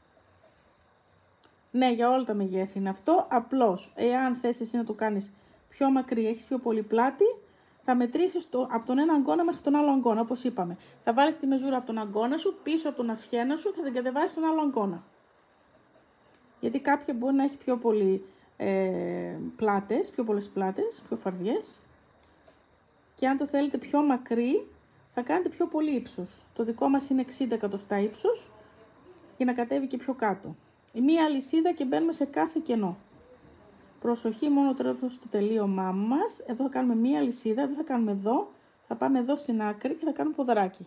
Ναι, για όλα τα μεγέθη είναι αυτό, απλώς εάν θες εσύ να το κάνεις πιο μακρύ, έχεις πιο πολύ πλάτη, θα μετρήσεις το, από τον ένα αγκώνα μέχρι τον άλλο αγκώνα, όπως είπαμε. Θα βάλεις τη μεζούρα από τον αγκώνα σου, πίσω από τον αυχένα σου και θα την κατεβάσεις στον άλλο αγκώνα. Γιατί κάποια μπορεί να έχει πιο πολύ ε, πλάτες, πιο πολλές πλάτες, πιο φαρδιές. Και αν το θέλετε πιο μακρύ, θα κάνετε πιο πολύ ύψος. Το δικό μας είναι εξήντα εκατοστά ύψος, για να κατέβει και πιο κάτω. Η μία αλυσίδα και μπαίνουμε σε κάθε κενό. Προσοχή μόνο τώρα στο τελείωμά μας. Εδώ θα κάνουμε μία αλυσίδα, δεν θα κάνουμε εδώ. Θα πάμε εδώ στην άκρη και θα κάνουμε ποδαράκι.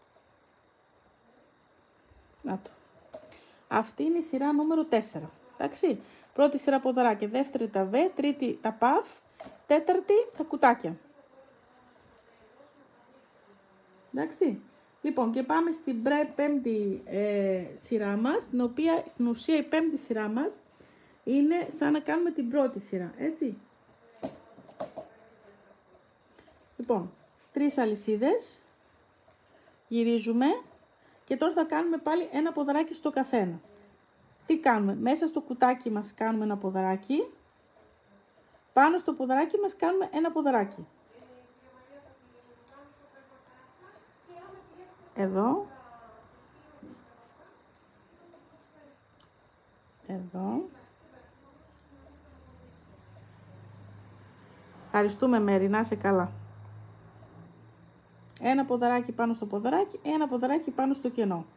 Να το. Αυτή είναι η σειρά νούμερο τέσσερα. Εντάξει. Πρώτη σειρά ποδαράκια, δεύτερη τα βε, τρίτη τα παφ, τέταρτη τα κουτάκια. Εντάξει. Λοιπόν, και πάμε στην πέμπτη ε, σειρά μας, στην οποία στην ουσία η πέμπτη σειρά μας είναι σαν να κάνουμε την πρώτη σειρά, έτσι. Λοιπόν, τρεις αλυσίδες, γυρίζουμε και τώρα θα κάνουμε πάλι ένα ποδαράκι στο καθένα. Τι κάνουμε, μέσα στο κουτάκι μας κάνουμε ένα ποδαράκι, πάνω στο ποδαράκι μας κάνουμε ένα ποδαράκι. Εδώ, εδώ, ευχαριστούμε Μέρη, να είσαι καλά. Ένα ποδαράκι πάνω στο ποδαράκι, ένα ποδαράκι πάνω στο κενό.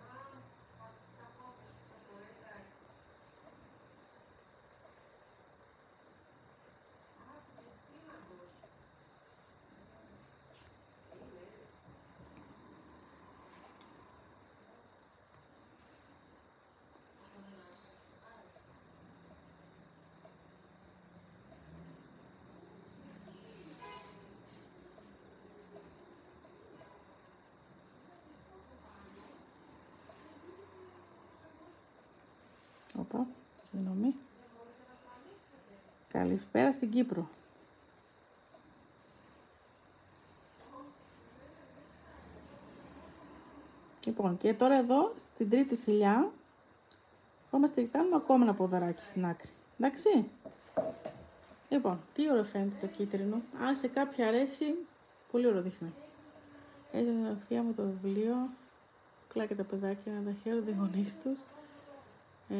Οπα, συγγνώμη. Καλησπέρα στην Κύπρο. Λοιπόν, και τώρα εδώ στην τρίτη θηλιά είμαστε και κάνουμε ακόμα ένα ποδαράκι στην άκρη. Εντάξει. Λοιπόν, τι ωραίο φαίνεται το κίτρινο. Αν σε κάποια αρέσει, πολύ ωραίο δείχνει. Έχει την γραφεία μου το βιβλίο. Κλάκια τα παιδάκια να τα χαίρονται οι γονείς τους. Ε...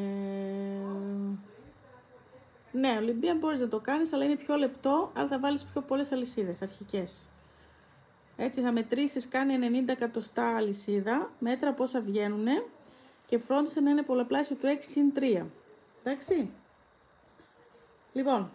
Ναι, Ολυμπία μπορείς να το κάνεις, αλλά είναι πιο λεπτό, αλλά θα βάλεις πιο πολλές αλυσίδες αρχικές. Έτσι θα μετρήσεις, κάνει ενενήντα εκατοστά αλυσίδα, μέτρα πόσα βγαίνουνε και φρόντισε να είναι πολλαπλάσιο του έξι συν τρία. Εντάξει. Λοιπόν,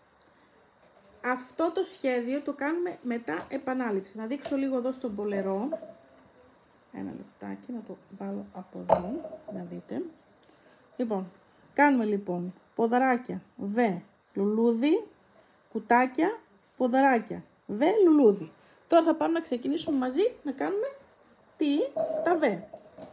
αυτό το σχέδιο το κάνουμε μετά επανάληψη. Να δείξω λίγο εδώ στον πολερό. Ένα λεπτάκι, να το βάλω από εδώ, να δείτε. Λοιπόν, κάνουμε λοιπόν ποδαράκια, βε, λουλούδι, κουτάκια, ποδαράκια, βε, λουλούδι. Τώρα θα πάμε να ξεκινήσουμε μαζί να κάνουμε τι, τα βε.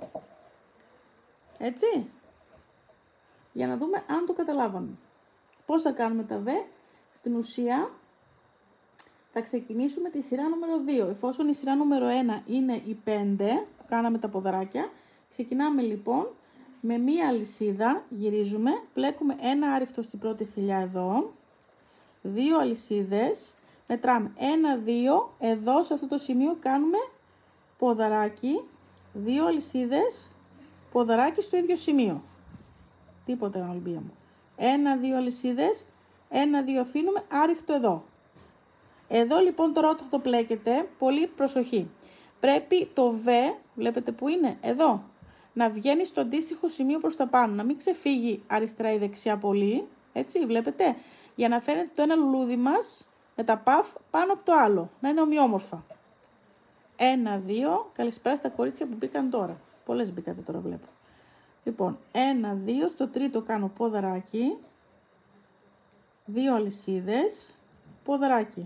Έτσι. Για να δούμε αν το καταλάβαμε. Πώς θα κάνουμε τα βε. Στην ουσία θα ξεκινήσουμε τη σειρά νούμερο δύο. Εφόσον η σειρά νούμερο ένα είναι η πέντε, που κάναμε τα ποδαράκια, ξεκινάμε λοιπόν με μία αλυσίδα, γυρίζουμε, πλέκουμε ένα άριχτο στην πρώτη θηλιά εδώ, δύο αλυσίδες, μετράμε ένα, δύο, εδώ σε αυτό το σημείο κάνουμε ποδαράκι, δύο αλυσίδες, ποδαράκι στο ίδιο σημείο. Τίποτα Ολυμπία μου. Ένα, δύο αλυσίδες, ένα, δύο αφήνουμε, άριχτο εδώ. Εδώ λοιπόν τώρα όταν το πλέκετε, πολύ προσοχή. Πρέπει το βε, βλέπετε που είναι, εδώ, να βγαίνει στο αντίστοιχο σημείο προς τα πάνω, να μην ξεφύγει αριστερά ή δεξιά πολύ, έτσι βλέπετε, για να φαίνεται το ένα λουλούδι μας με τα παφ πάνω από το άλλο, να είναι ομοιόμορφα. Ένα, δύο, καλησπέρα στα κορίτσια που μπήκαν τώρα, πολλές μπήκατε τώρα βλέπω. Λοιπόν, ένα, δύο, στο τρίτο κάνω ποδαράκι, δύο αλυσίδες, ποδαράκι,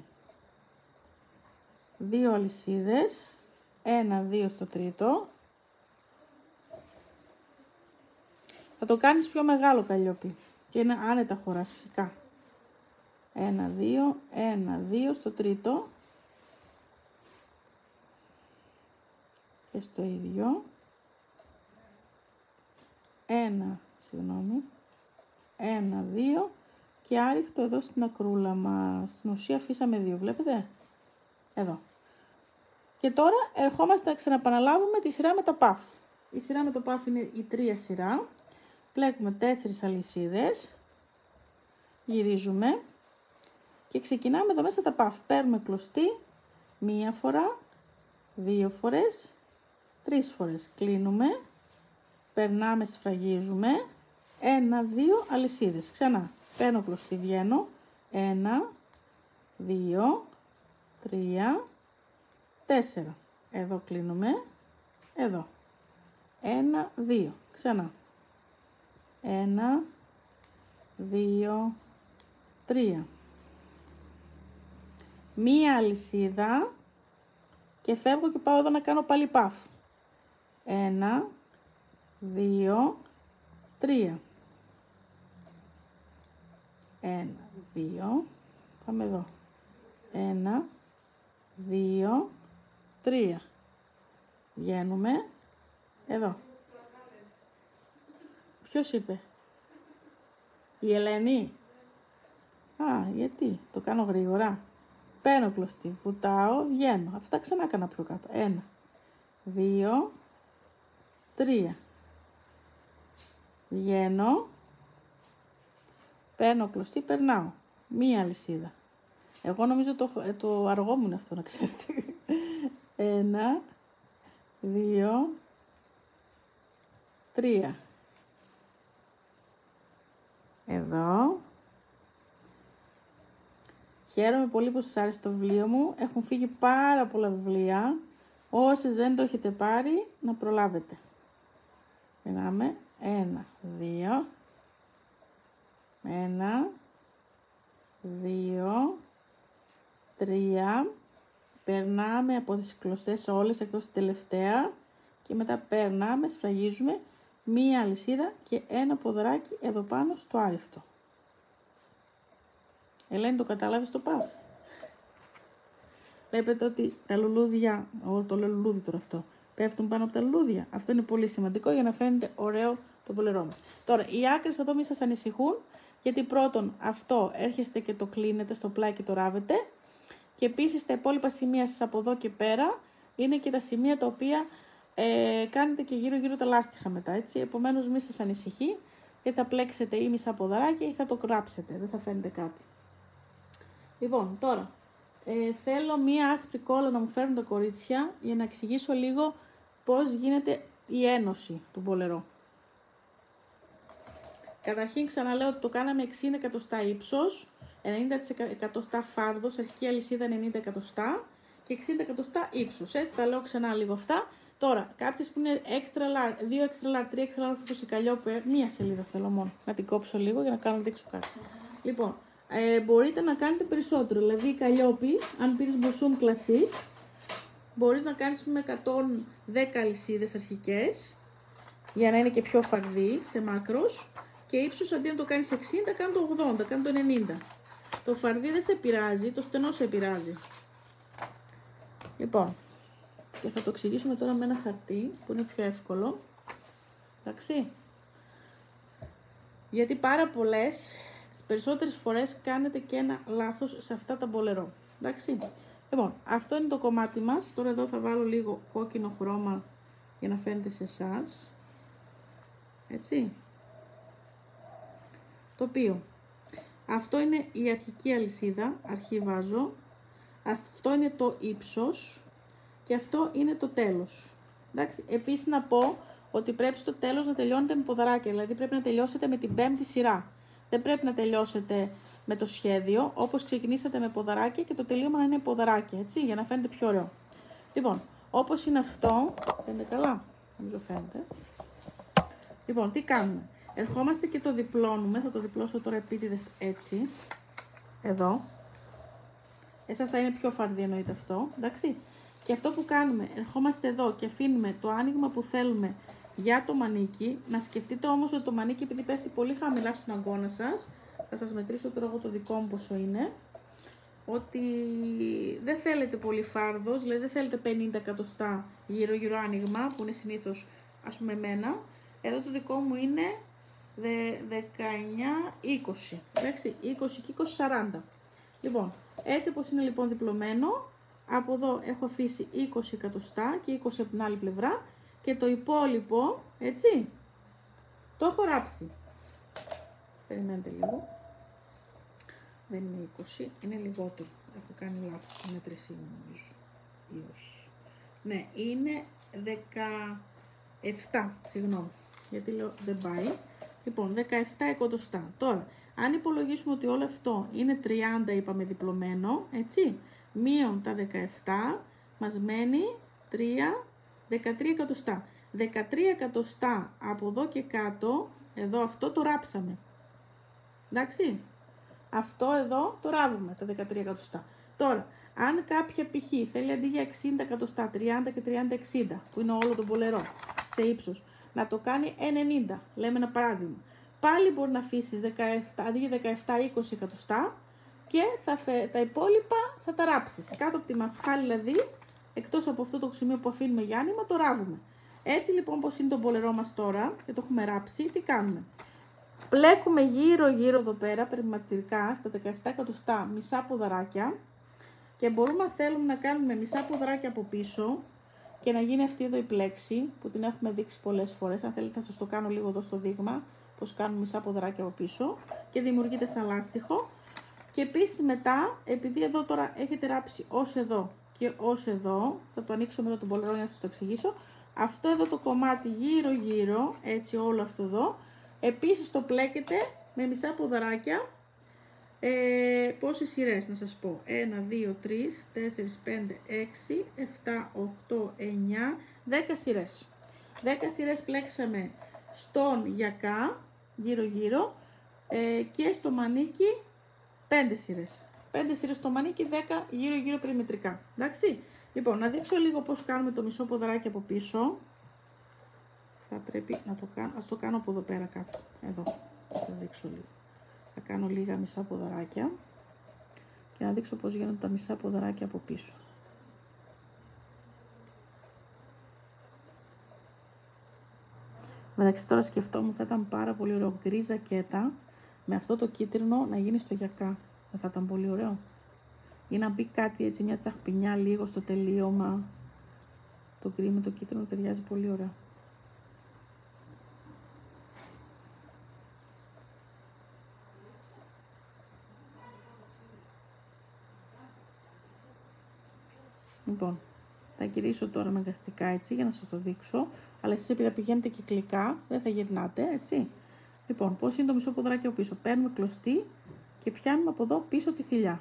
δύο αλυσίδες, ένα, δύο στο τρίτο. Θα το κάνεις πιο μεγάλο Καλλιόπη και είναι άνετα χωράς φυσικά. ένα, δύο, ένα, δύο στο τρίτο και στο ίδιο, ένα, συγγνώμη, ένα, δύο και άριχτο εδώ στην ακρούλα μας. Στην ουσία αφήσαμε δύο, βλέπετε, εδώ. Και τώρα ερχόμαστε να ξαναπαναλάβουμε τη σειρά με τα παφ. Η σειρά με το παφ είναι η τρία σειρά. Πλέκουμε τέσσερις αλυσίδες, γυρίζουμε και ξεκινάμε εδώ μέσα τα παφ. Παίρνουμε κλωστή, μία φορά, δύο φορές, τρεις φορές. Κλείνουμε, περνάμε, σφραγίζουμε, ένα, δύο αλυσίδες. Ξανά, παίρνω κλωστή, βγαίνω, ένα, δύο, τρία, τέσσερα. Εδώ κλείνουμε, εδώ. Ένα, δύο, ξανά. Ένα, δύο, τρία. Μία αλυσίδα και φεύγω και πάω εδώ να κάνω πάλι παφ. Ένα, δύο, τρία. Ένα, δύο, πάμε εδώ. Ένα, δύο, τρία. Βγαίνουμε, εδώ. Ποιος είπε? Η Ελένη. Α, γιατί? Το κάνω γρήγορα. Παίρνω κλωστή, βουτάω, βγαίνω. Αυτά ξανά έκανα πιο κάτω. Ένα, δύο, τρία. Βγαίνω. Παίρνω κλωστή, περνάω. Μία αλυσίδα. Εγώ νομίζω το, το αργό μου είναι αυτό, να ξέρετε. Ένα, δύο, τρία. Εδώ. Χαίρομαι πολύ που σας άρεσε το βιβλίο μου. Έχουν φύγει πάρα πολλά βιβλία. Όσοι δεν το έχετε πάρει, να προλάβετε. Περνάμε. Ένα, δύο. Ένα, δύο, τρία. Περνάμε από τις κλωστές όλες εκτός την τελευταία. Και μετά περνάμε, σφραγίζουμε μία αλυσίδα και ένα ποδαράκι εδώ πάνω στο άριχτο. Ελένη, το κατάλαβες το παφ? Βλέπετε ότι τα λουλούδια, εγώ το λέω λουλούδι τώρα αυτό, πέφτουν πάνω από τα λουλούδια. Αυτό είναι πολύ σημαντικό για να φαίνεται ωραίο το μπολερό μας. Τώρα, οι άκρες εδώ μη σας ανησυχούν, γιατί πρώτον αυτό έρχεστε και το κλείνετε στο πλάι και το ράβετε. Και επίσης τα υπόλοιπα σημεία σας από εδώ και πέρα είναι και τα σημεία τα οποία ε, κάνετε και γύρω γύρω τα λάστιχα μετά, έτσι. Επομένως μη σας ανησυχεί, γιατί θα πλέξετε ή μισά ποδαράκια ή θα το γράψετε, δεν θα φαίνεται κάτι. Λοιπόν, τώρα, ε, θέλω μία άσπρη κόλλα να μου φέρουν τα κορίτσια για να εξηγήσω λίγο πώς γίνεται η ένωση του μπολερό. Καταρχήν ξαναλέω ότι το κάναμε εξήντα εκατοστά ύψος, ενενήντα εκατοστά φάρδος, αρχική αλυσίδα ενενήντα εκατοστά και εξήντα εκατοστά ύψος. Έτσι τα λέω ξανά λίγο αυτά. Τώρα, κάποιες που είναι extra large, δύο extra large, τρία extra large όπως η Καλλιόπη, μία σελίδα θέλω μόνο να την κόψω λίγο για να κάνω να δείξω κάτι. Λοιπόν, ε, μπορείτε να κάνετε περισσότερο, δηλαδή η Καλλιόπη, αν πήρες Μπουρσούμ Classic, μπορείς να κάνεις με εκατόν δέκα αλυσίδες αρχικές, για να είναι και πιο φαρδί σε μάκρος, και ύψος αντί να το κάνεις εξήντα, κάνω το ογδόντα, κάνω το ενενήντα. Το φαρδί δεν σε πειράζει, το στενό σε πειράζει. Λοιπόν, και θα το εξηγήσουμε τώρα με ένα χαρτί που είναι πιο εύκολο. Εντάξει. Γιατί πάρα πολλές, τις περισσότερες φορές κάνετε και ένα λάθος σε αυτά τα μπολερό. Εντάξει. Λοιπόν, αυτό είναι το κομμάτι μας. Τώρα εδώ θα βάλω λίγο κόκκινο χρώμα για να φαίνεται σε εσάς. Έτσι. Το οποίο, αυτό είναι η αρχική αλυσίδα, αρχή βάζω. Αυτό είναι το ύψος. Και αυτό είναι το τέλος. Εντάξει. Επίσης να πω ότι πρέπει στο τέλος να τελειώνετε με ποδαράκια. Δηλαδή πρέπει να τελειώσετε με την πέμπτη σειρά. Δεν πρέπει να τελειώσετε με το σχέδιο, όπως ξεκινήσατε με ποδαράκια και το τελείωμα να είναι ποδαράκια, έτσι, για να φαίνεται πιο ωραίο. Λοιπόν, όπως είναι αυτό, φαίνεται καλά, νομίζω φαίνεται. Λοιπόν, τι κάνουμε. Ερχόμαστε και το διπλώνουμε, θα το διπλώσω τώρα επίτηδες έτσι, εδώ. Εσάς θα είναι πιο φαρδί εννοείται αυτό, εντάξει. Και αυτό που κάνουμε, ερχόμαστε εδώ και αφήνουμε το άνοιγμα που θέλουμε για το μανίκι. Να σκεφτείτε όμως ότι το μανίκι, επειδή πέφτει πολύ χαμηλά στον αγκώνα σας, θα σας μετρήσω τώρα εγώ το δικό μου πόσο είναι, ότι δεν θέλετε πολύ φάρδος, δηλαδή δεν θέλετε πενήντα εκατοστά γύρω γύρω άνοιγμα, που είναι συνήθως ας πούμε εμένα. Εδώ το δικό μου είναι δεκαεννιά είκοσι, εντάξει, είκοσι και είκοσι σαράντα. Λοιπόν, έτσι όπως είναι λοιπόν διπλωμένο, από εδώ έχω αφήσει είκοσι εκατοστά και είκοσι από την άλλη πλευρά και το υπόλοιπο, έτσι, το έχω ράψει. Περιμένετε λίγο. Δεν είναι είκοσι, είναι λιγότερο. Έχω κάνει λάθος τη μέτρησή μου νομίζω. Ή όχι. Ναι, είναι δεκαεπτά, συγγνώμη, γιατί λέω δεν πάει. Λοιπόν, δεκαεπτά εκατοστά. Τώρα, αν υπολογίσουμε ότι όλο αυτό είναι τριάντα, είπαμε διπλωμένο, έτσι, μείον τα δεκαεπτά, μας μένει τρία, δεκατρία εκατοστά. δεκατρία εκατοστά από εδώ και κάτω, εδώ αυτό το ράψαμε. Εντάξει, αυτό εδώ το ράβουμε, τα δεκατρία εκατοστά. Τώρα, αν κάποια π.χ. θέλει αντί για εξήντα εκατοστά, τριάντα και τριάντα εξήντα, που είναι όλο το πολερό, σε ύψος, να το κάνει ενενήντα, λέμε ένα παράδειγμα. Πάλι μπορεί να αφήσεις δεκαεπτά, αντί για δεκαεπτά είκοσι εκατοστά και θα φε, τα υπόλοιπα θα τα ράψεις. Κάτω από τη μασχάλη δηλαδή, εκτός από αυτό το σημείο που αφήνουμε για άνοιγμα, το ράβουμε. Έτσι λοιπόν πως είναι το πολερό μας τώρα και το έχουμε ράψει, τι κάνουμε. Πλέκουμε γύρω γύρω εδώ πέρα, πραγματικά στα δεκαεπτά εκατοστά μισά ποδαράκια και μπορούμε αν θέλουμε να κάνουμε μισά ποδαράκια από πίσω και να γίνει αυτή εδώ η πλέξη που την έχουμε δείξει πολλές φορές. Αν θέλετε θα σας το κάνω λίγο εδώ στο δείγμα, πως κάνουμε μισά ποδαράκια από πίσω και δημιουργείται σαν λάστιχο. Και επίσης μετά, επειδή εδώ τώρα έχετε ράψει ως εδώ και ως εδώ, θα το ανοίξω μετά τον πολερό για να σας το εξηγήσω, αυτό εδώ το κομμάτι γύρω γύρω, έτσι όλο αυτό εδώ, επίσης το πλέκετε με μισά ποδαράκια. Ε, πόσες σειρές να σας πω, ένα, δύο, τρία, τέσσερα, πέντε, έξι, επτά, οκτώ, εννιά, δέκα σειρές. δέκα σειρές πλέξαμε στον γιακά, γύρω γύρω, ε, και στο μανίκι πέντε σειρές. πέντε σειρές στο μανίκι, δέκα γύρω γύρω περιμετρικά. Εντάξει. Λοιπόν, να δείξω λίγο πώς κάνουμε το μισό ποδαράκι από πίσω. Θα πρέπει να το κάνω, ας το κάνω από εδώ πέρα κάτω. Εδώ, θα σας δείξω λίγο. Θα κάνω λίγα μισά ποδαράκια και να δείξω πώς γίνονται τα μισά ποδαράκια από πίσω. μεταξύ τώρα σκεφτόμουν θα ήταν πάρα πολύ ωραίο γκρι ζακέτα με αυτό το κίτρινο να γίνει στο γιακά. Δεν θα ήταν πολύ ωραίο? Ή να μπει κάτι έτσι, μια τσαχπινιά λίγο στο τελείωμα. Το γκρι με το κίτρινο ταιριάζει πολύ ωραία. Λοιπόν, θα γυρίσω τώρα αναγκαστικά έτσι για να σας το δείξω. Αλλά εσείς επειδή πηγαίνετε κυκλικά δεν θα γυρνάτε, έτσι. Λοιπόν, πώς είναι το μισό ποδράκι από πίσω? Παίρνουμε κλωστή και πιάνουμε από εδώ πίσω τη θηλιά.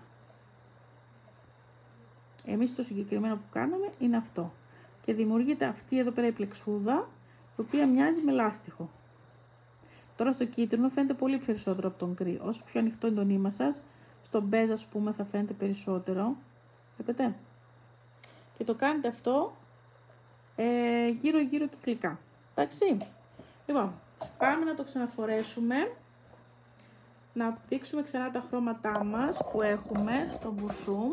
Εμείς το συγκεκριμένο που κάναμε είναι αυτό. Και δημιουργείται αυτή εδώ πέρα η πλεξούδα, η οποία μοιάζει με λάστιχο. Τώρα στο κίτρινο φαίνεται πολύ περισσότερο από τον γκρι. Όσο πιο ανοιχτό είναι το νήμα σας, στο μπέζ ας πούμε θα φαίνεται περισσότερο. Βλέπετε? Και το κάνετε αυτό ε, γύρω γύρω κυκλικά. Εντάξει. Λοιπόν, πάμε να το ξαναφορέσουμε. Να δείξουμε ξανά τα χρώματά μας που έχουμε στο μπουρσούμ.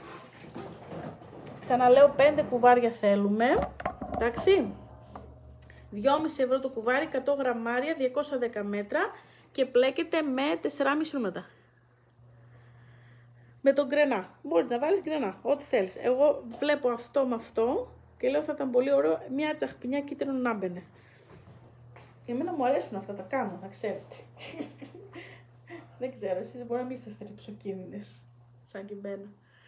Ξαναλέω πέντε κουβάρια θέλουμε. Εντάξει. δυόμισι ευρώ το κουβάρι, εκατό γραμμάρια, διακόσια δέκα μέτρα και πλέκεται με τέσσερα κόμμα πέντε νούματα. Με τον γκρενά. Μπορείς να βάλεις γκρενά, ό,τι θέλεις. Εγώ βλέπω αυτό με αυτό και λέω θα ήταν πολύ ωραίο μια τσαχπινιά κίτρινο να μπαινε. Εμένα μου αρέσουν αυτά, τα κάνω, να ξέρετε. Δεν ξέρω, εσείς μπορεί να μην είσαστε ρυψοκίνδυνες, σαν και εμένα.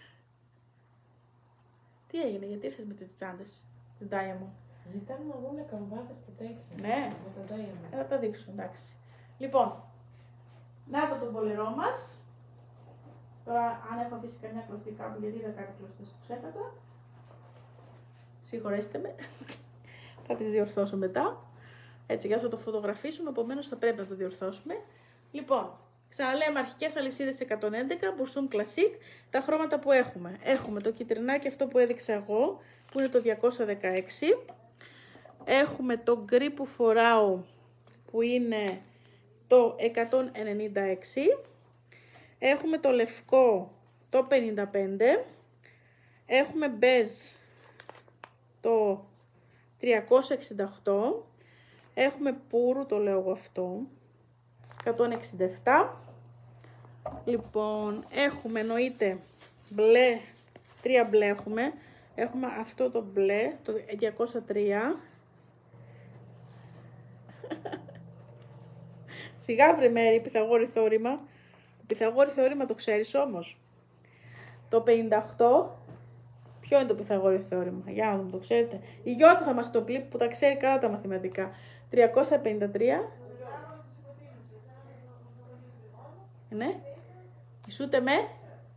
Τι έγινε, γιατί ήρθες με τις τσάντες, τις Diamond?
Ζητάνε να βγουν καμβάδες και τέτοια.
Ναι,
με τα Diamond.
θα τα δείξω, εντάξει. Λοιπόν, να το τον πολερό μας. Τώρα, αν έχω αφήσει καμιά κλωστή κάπου, γιατί είδα κάτι κλωστές που ξέχασα. Συγχωρέστε με. Θα τις διορθώσω μετά. Έτσι, για να το φωτογραφίσουμε, επομένως θα πρέπει να το διορθώσουμε. Λοιπόν, ξαναλέμε αρχικές αλυσίδες εκατόν έντεκα, Μπουρσούμ Classic, τα χρώματα που έχουμε. Έχουμε το κυτρινάκι, αυτό που έδειξα εγώ, που είναι το διακόσια δεκαέξι. Έχουμε το γκρι που φοράω, που είναι το εκατόν ενενήντα έξι. Έχουμε το λευκό το πενήντα πέντε. Έχουμε μπέζ το τριακόσια εξήντα οκτώ. Έχουμε πούρου, το λέω εγώ αυτό, εκατόν εξήντα επτά. Λοιπόν, έχουμε εννοείται μπλε, τρία μπλε έχουμε. Έχουμε αυτό το μπλε, το διακόσια τρία. Σιγά βρε Μέρη, Πυθαγόρη θεώρημα. Το Πυθαγόρη θεώρημα το ξέρεις όμως. Το πενήντα οκτώ. Ποιο είναι το Πυθαγόρη θεώρημα, για να δούμε, το ξέρετε. Η Γιώτα θα μας το πει που τα ξέρει καλά τα μαθηματικά. τριακόσια πενήντα τρία. Ναι. Ισούται με.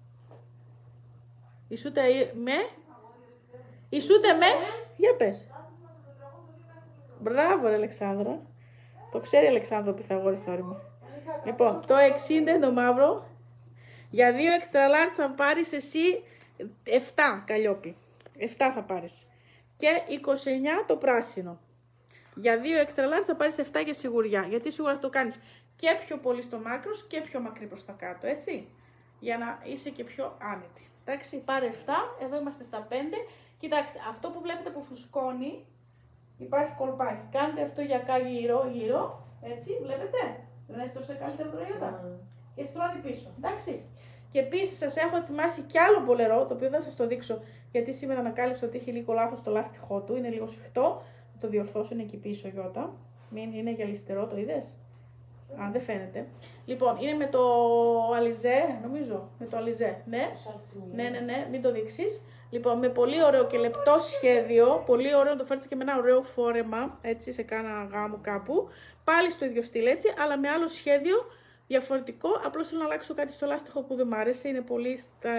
Ισούται με. Ισούται με. Για πες. Μπράβο ρε Αλεξάνδρα. Το ξέρει η Αλεξάνδρα το Πυθαγόρη θεώρημα. Λοιπόν, το εξήντα είναι το μαύρο. Για δύο extra large θα πάρεις εσύ επτά καλλιόπι. επτά θα πάρεις. Και είκοσι εννιά το πράσινο. Για δύο extra large θα πάρεις επτά για σιγουριά. Γιατί σίγουρα θα το κάνεις και πιο πολύ στο μάκρος και πιο μακρύ προς τα κάτω, έτσι. Για να είσαι και πιο άνετη. Εντάξει, πάρε επτά, εδώ είμαστε στα πέντε. Κοιτάξτε, αυτό που βλέπετε που φουσκώνει, υπάρχει κολπάκι. Κάντε αυτό για κά γύρω, γύρω, έτσι, βλέπετε. Δεν έστρωσε καλύτερα προϊόντα. Mm. Και στρώνει πίσω, εντάξει. Και επίσης σας έχω ετοιμάσει κι άλλο μπολερό, το οποίο θα σας το δείξω, γιατί σήμερα ανακάλυψα ότι έχει λίγο λάθος το λάστιχό του, είναι λίγο σφιχτό. Θα το διορθώσω, είναι εκεί πίσω, Γιώτα. Μην είναι γυαλιστερό, το είδες. Mm. Α, δεν φαίνεται. Λοιπόν, είναι με το αλιζέ, νομίζω, με το αλιζέ, ναι. Ναι, ναι, ναι, μην το δείξεις. Λοιπόν, με πολύ ωραίο και λεπτό σχέδιο, πολύ ωραίο να το φέρετε και με ένα ωραίο φόρεμα, έτσι, σε κάνα γάμο κάπου. Πάλι στο ίδιο στυλ, έτσι, αλλά με άλλο σχέδιο, διαφορετικό. Απλώς θέλω να αλλάξω κάτι στο λάστιχο που δεν μ' άρεσε, είναι πολύ στα...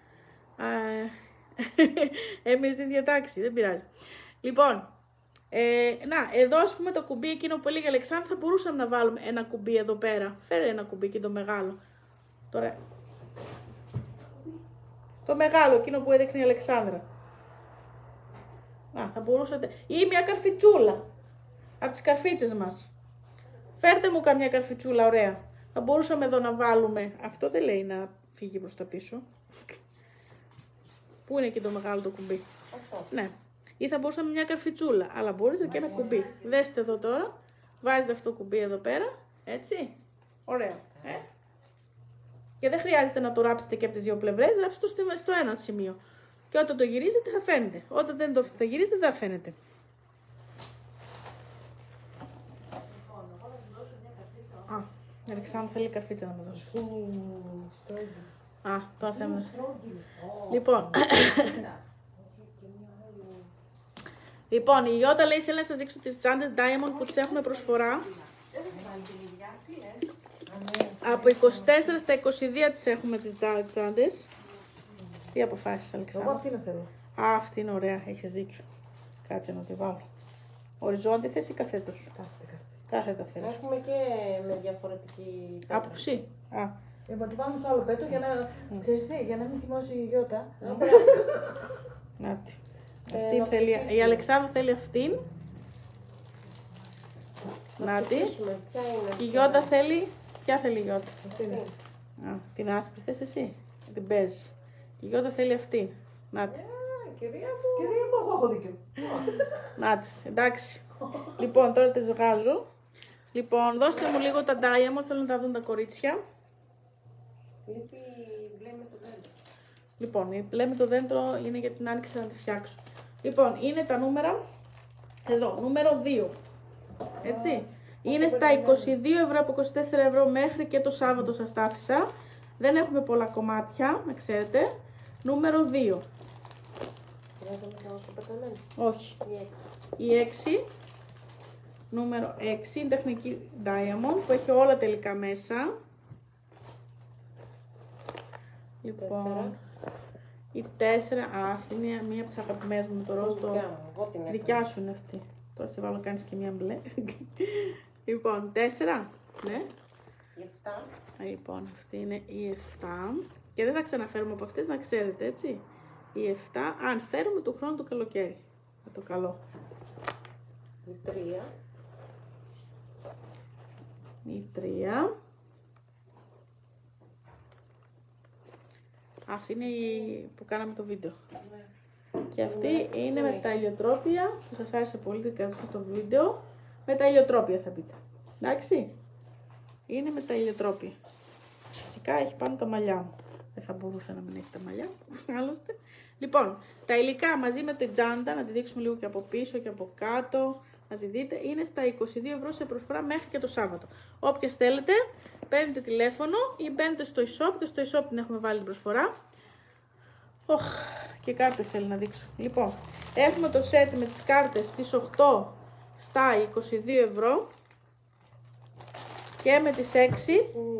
έμεινε στην διατάξη, δεν πειράζει. Λοιπόν, ε, να, εδώ ας πούμε το κουμπί εκείνο που έλεγε η Αλεξάνδρα, θα μπορούσαμε να βάλουμε ένα κουμπί εδώ πέρα. Φέρε ένα κουμπί και το μεγάλο. Τώρα... Το μεγάλο, εκείνο που έδειχνε η Αλεξάνδρα. Α, θα μπορούσατε... Ή μια καρφιτσούλα. Από τις καρφίτσες μας. Φέρτε μου καμιά καρφιτσούλα, ωραία. Θα μπορούσαμε εδώ να βάλουμε... Αυτό δεν λέει να φύγει προς τα πίσω. Πού είναι εκεί το μεγάλο το κουμπί. Αυτό. Ναι. Ή θα μπορούσαμε μια καρφιτσούλα. Αλλά μπορείτε και ένα κουμπί. Δέστε εδώ τώρα. Βάζετε αυτό το κουμπί εδώ πέρα. Έτσι. Ωραία. Ε. Και δεν χρειάζεται να το ράψετε και από τις δύο πλευρές, ράψτε το στο ένα σημείο. Και όταν το γυρίζετε θα φαίνεται. Όταν δεν το θα γυρίζετε δεν θα φαίνεται. Α, η Αλεξάνδρα θέλει καρφίτσα να μου δώσει. Α, τώρα θα μου Λοιπόν, λοιπόν, η Ιώτα λέει θέλει να σας δείξω τις τσάντες Diamond που τις έχουμε προσφορά. Από είκοσι τέσσερα στα είκοσι δύο τις έχουμε τις τσάντες. Τι αποφάσισες, Αλεξάνδρα?
Εγώ αυτή να θέλω.
Α, αυτή είναι ωραία, έχεις δίκιο. Κάτσε να τη βάλω. Οριζόντια θες ή καθέτος?
Κάθετε,
Κάθετα θέλω.
έχουμε και με διαφορετική
Άποψη. Α.
Ε, μα τη βάλουμε στο άλλο πέτο για να, mm. ξέρεις τι, για να μην θυμώσει η Γιώτα.
Mm. Να τη. Αυτή ε, θέλει, η Αλεξάνδρα θέλει αυτήν. Να τη. Η Γιώτα θέλει, ποια θέλει η Γιώτα? Α, την άσπρη θες εσύ, την μπέζ. Η Γιώτα θέλει αυτήν. Να τη.
Κυρία μου, κυρία μου, εγώ έχω δίκιο.
Να της, εντάξει. Λοιπόν, τώρα τις βγάζω. Λοιπόν, δώστε μου λίγο τα Diamond, θέλω να τα δουν τα κορίτσια.
Λείπει μπλε με το δέντρο.
Λοιπόν, η μπλε με το δέντρο είναι για την άνοιξη να τη φτιάξω. Λοιπόν, είναι τα νούμερα, εδώ, νούμερο δύο. Έτσι. Είναι στα είκοσι δύο ευρώ από είκοσι τέσσερα ευρώ μέχρι και το Σάββατο σας τα άφησα. Δεν έχουμε πολλά κομμάτια, να ξέρετε. Νούμερο δύο. Όχι. Η έξι. Νούμερο έξι, είναι τεχνική Diamond που έχει όλα τελικά μέσα. Λοιπόν, η τέσσερα, α, αυτή είναι μία από τις αγαπημένες μου, το ροζ, το δικιά σου είναι αυτή. Τώρα σε βάλω να κάνεις και μία μπλε. Λοιπόν, τέσσερα, ναι.
Η επτά.
Λοιπόν, αυτή είναι η επτά. Και δεν θα ξαναφέρουμε από αυτές, να ξέρετε, έτσι. Η επτά, αν φέρουμε του χρόνου το καλοκαίρι. Με το καλό.
Η τρία.
Η τρία. Αυτή είναι η που κάναμε το βίντεο. Και αυτή είναι με τα ηλιοτρόπια που σας άρεσε πολύ την καρδιά στο βίντεο. Με τα ηλιοτρόπια θα πείτε. Εντάξει. Είναι με τα ηλιοτρόπια. Φυσικά έχει πάνω τα μαλλιά μου. Δεν θα μπορούσε να μην έχει τα μαλλιά μου. Άλλωστε. Λοιπόν, τα υλικά μαζί με την τσάντα, να τη δείξουμε λίγο και από πίσω και από κάτω. Να τη δείτε, είναι στα είκοσι δύο ευρώ σε προσφορά μέχρι και το Σάββατο. Όποιες θέλετε, παίρνετε τηλέφωνο ή μπαίνετε στο e-shop και στο e-shop την έχουμε βάλει την προσφορά. Οχ, και κάρτες θέλω να δείξω. Λοιπόν, έχουμε το set με τις κάρτες στις οκτώ στα είκοσι δύο ευρώ και με τις έξι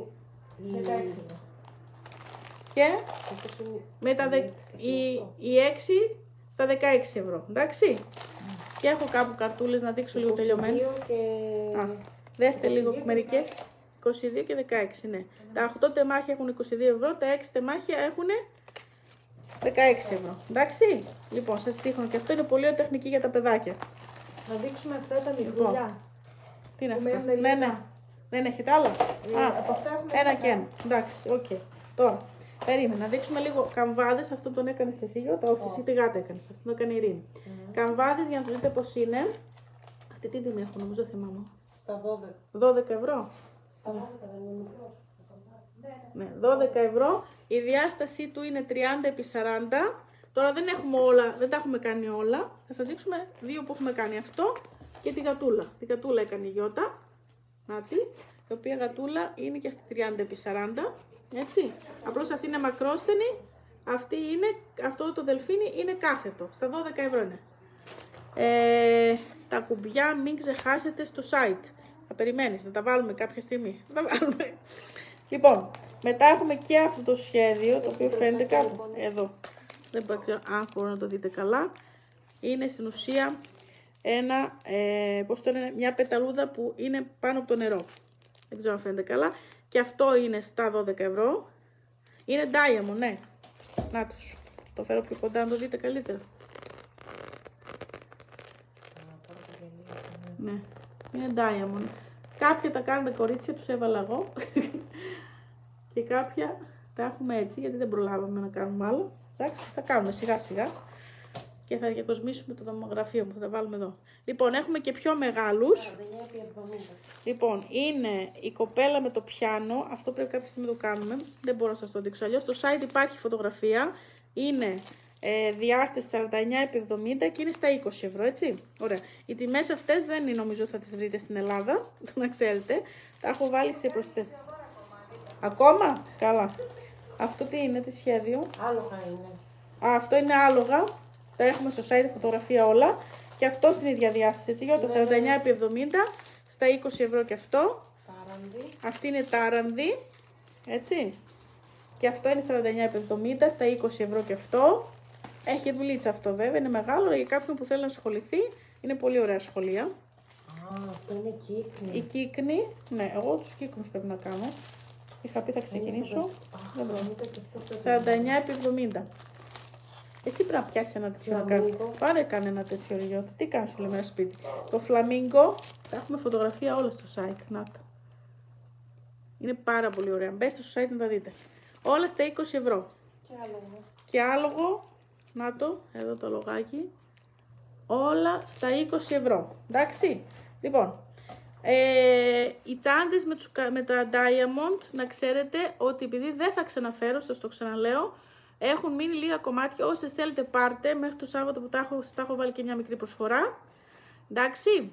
και με τα δε... η, η έξι στα δεκαέξι ευρώ, εντάξει. Mm. Και έχω κάπου καρτούλες να δείξω λίγο τελειωμένο. Και... Α, δέστε λίγο μερικές. είκοσι δύο και δεκαέξι, ναι. Mm. Τα οκτώ τεμάχια έχουν είκοσι δύο ευρώ, τα έξι τεμάχια έχουν δεκαέξι ευρώ, εντάξει. Λοιπόν, σας δείχνω και αυτό είναι πολύ ωραία τεχνική για τα παιδάκια.
Να δείξουμε αυτά τα μικρούλια.
Λοιπόν, τι είναι αυτά. Ναι, ναι. Δεν έχετε άλλα.
Ε,
Α,
από αυτά έχουμε
ένα και ένα. Εντάξει, οκ. Okay. Τώρα, περίμενα να δείξουμε λίγο καμβάδες. Αυτό τον έκανες εσύ, Γιώτα. Όχι, εσύ τη γάτα έκανες. Αυτό τον έκανε η Ειρήνη. Mm. Καμβάδες για να δείτε πώς είναι. Αυτή τι τιμή έχουν, νομίζω, θυμάμαι.
Στα δώδεκα.
δώδεκα ευρώ.
Στα δώδεκα δεν είναι μικρό.
Ναι, δώδεκα ευρώ. Η διάστασή του είναι τριάντα επί σαράντα. Τώρα δεν έχουμε όλα, δεν τα έχουμε κάνει όλα. Θα σας δείξουμε δύο που έχουμε κάνει. Αυτό και τη γατούλα. Τη γατούλα έκανε η Γιώτα. Νάτι. Η οποία γατούλα είναι και στη τριάντα επί σαράντα. Έτσι. Απλώς αυτή είναι μακρόστενη. Αυτή είναι, αυτό το δελφίνι είναι κάθετο. Στα δώδεκα ευρώ είναι. Ε, τα κουμπιά μην ξεχάσετε στο site. Θα περιμένεις να τα βάλουμε κάποια στιγμή. Θα τα βάλουμε. Λοιπόν, μετά έχουμε και αυτό το σχέδιο, το οποίο φαίνεται κάπου εδώ. Δεν ξέρω αν μπορώ να το δείτε καλά. Είναι στην ουσία ένα, ε, πώς το λένε, μια πεταλούδα που είναι πάνω από το νερό. Δεν ξέρω αν φαίνεται καλά. Και αυτό είναι στα δώδεκα ευρώ. Είναι diamond, ναι. Να το, το φέρω πιο κοντά να το δείτε καλύτερα. Ναι, είναι diamond. Κάποια τα κάνουν τα κορίτσια, τους έβαλα εγώ. Και κάποια τα έχουμε έτσι, γιατί δεν προλάβαμε να κάνουμε άλλο. Εντάξει, θα κάνουμε σιγά σιγά. Και θα διακοσμήσουμε το τομογραφείο που θα τα βάλουμε εδώ. Λοιπόν, έχουμε και πιο μεγάλους. Λοιπόν, είναι η κοπέλα με το πιάνο. Αυτό πρέπει κάποια στιγμή να το κάνουμε. Δεν μπορώ να σας το δείξω αλλιώς. Στο site υπάρχει φωτογραφία. Είναι ε, διάσταση σαράντα εννιά επί εβδομήντα και είναι στα είκοσι ευρώ, έτσι. Ωραία. Οι τιμές αυτές δεν είναι, νομίζω θα τις βρείτε στην Ελλάδα. Να ξέρετε. Τα έχω βάλει σε προσθέσεις. Ακόμα? Καλά. Αυτό τι είναι, τι σχέδιο?
Άλογα είναι.
Α, αυτό είναι άλογα. Τα έχουμε στο site φωτογραφία όλα. Και αυτό στην ίδια διάσταση. Έτσι, για το σαράντα εννιά επί εβδομήντα στα είκοσι ευρώ και αυτό.
Τάρανδι.
Αυτή είναι τάρανδι. Έτσι. Και αυτό είναι σαράντα εννιά επί εβδομήντα στα είκοσι ευρώ και αυτό. Έχει δουλίτσα αυτό βέβαια. Είναι μεγάλο για κάποιον που θέλει να ασχοληθεί. Είναι πολύ ωραία σχολεία.
Α, αυτό είναι κύκνη.
Η κύκνη. Ναι, εγώ τους κύκνους πρέπει να κάνω. Είχα πει θα ξεκινήσω. Δεν μπορώ. σαράντα εννιά επί εβδομήντα. Εσύ πρέπει να πιάσεις ένα τέτοιο να κάνεις. Πάρε κάνε ένα τέτοιο Ριώτα. Τι κάνεις σου λέμε ένα σπίτι. Το φλαμίγκο. Θα έχουμε φωτογραφία όλα στο site. Να τα. Είναι πάρα πολύ ωραία. Μπέστε στο site να τα δείτε. Όλα στα είκοσι ευρώ.
Και άλογο.
Και άλογο. Να το. Εδώ το λογάκι. Όλα στα είκοσι ευρώ. Εντάξει. Λοιπόν. Ε, οι τσάντες με, τους, με τα diamond, να ξέρετε ότι επειδή δεν θα ξαναφέρω, σας το ξαναλέω, έχουν μείνει λίγα κομμάτια. Όσες θέλετε πάρτε, μέχρι το Σάββατο που τα έχω, τα έχω βάλει και μια μικρή προσφορά. Εντάξει.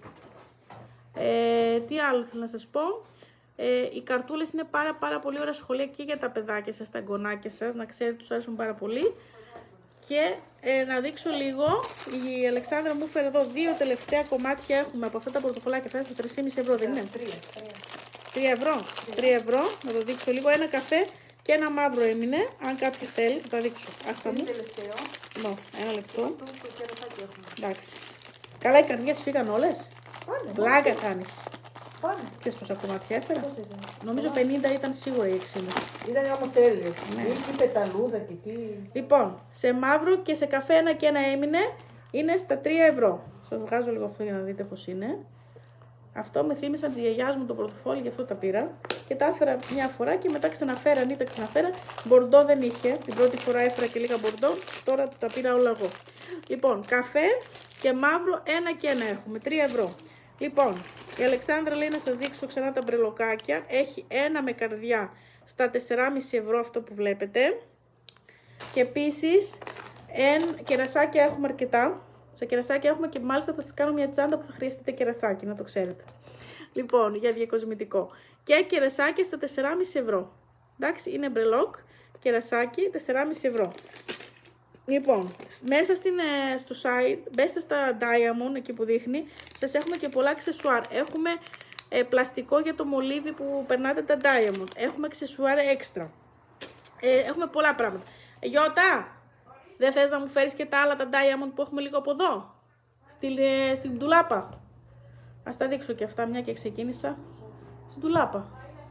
Ε, τι άλλο θέλω να σας πω. Ε, οι καρτούλες είναι πάρα πάρα πολύ ωραία σχολεία και για τα παιδάκια σας, τα εγγονάκια σας, να ξέρετε τους αρέσουν πάρα πολύ. Και ε, να δείξω λίγο, η Αλεξάνδρα μου έφερε εδώ δύο τελευταία κομμάτια έχουμε από αυτά τα πορτοφολάκια, αυτά στα τρία κόμμα πέντε ευρώ, δεν είναι? τρία ευρώ. τρία ευρώ, να το δείξω λίγο, ένα καφέ και ένα μαύρο έμεινε, αν κάποιο θέλει, θα τα δείξω. Άστα μου. No, ένα λεπτό. Εντάξει. Καλά, οι καρδιές φύγαν όλες. Πλάκα κάνεις. Ξέρεις πόσα κομμάτια έφερα? Νομίζω πενήντα ήταν σίγουρα η εξήντα.
Ήταν όμως τέλειος. Ναι. Τι πεταλούδα και τι...
Λοιπόν, σε μαύρο και σε καφέ ένα και ένα έμεινε είναι στα τρία ευρώ. Σας βγάζω λίγο αυτό για να δείτε πώς είναι. Αυτό με θύμισαν τη γιαγιάς μου το πορτοφόλι, γι' αυτό τα πήρα. Και τα έφερα μια φορά και μετά ξαναφέραν ή τα ξαναφέρα. Μπορντό δεν είχε. Την πρώτη φορά έφερα και λίγα μπορντό. Τώρα τα πήρα όλα εγώ. Λοιπόν, καφέ και μαύρο ένα και ένα έχουμε. τρία ευρώ. Λοιπόν, η Αλεξάνδρα λέει να σας δείξω ξανά τα μπρελοκάκια. Έχει ένα με καρδιά στα τέσσερα κόμμα πέντε ευρώ αυτό που βλέπετε. Και επίσης, εν, κερασάκια έχουμε αρκετά. Στα κερασάκια έχουμε και μάλιστα θα σας κάνω μια τσάντα που θα χρειαστείτε κερασάκι, να το ξέρετε. Λοιπόν, για διακοσμητικό. Και κερασάκι στα τέσσερα κόμμα πέντε ευρώ. Εντάξει, είναι μπρελόκ, κερασάκι τέσσερα κόμμα πέντε ευρώ. Λοιπόν, μέσα στην, στο site, μπέστε στα Diamond, εκεί που δείχνει, σας έχουμε και πολλά αξεσουάρ. Έχουμε ε, πλαστικό για το μολύβι που περνάτε τα Diamond. Έχουμε αξεσουάρ έξτρα. Ε, έχουμε πολλά πράγματα. Ε, Γιώτα, δεν θες να μου φέρεις και τα άλλα τα Diamond που έχουμε λίγο από εδώ, στην, ε, στην ντουλάπα. Ας τα δείξω και αυτά, μια και ξεκίνησα. Στην ντουλάπα.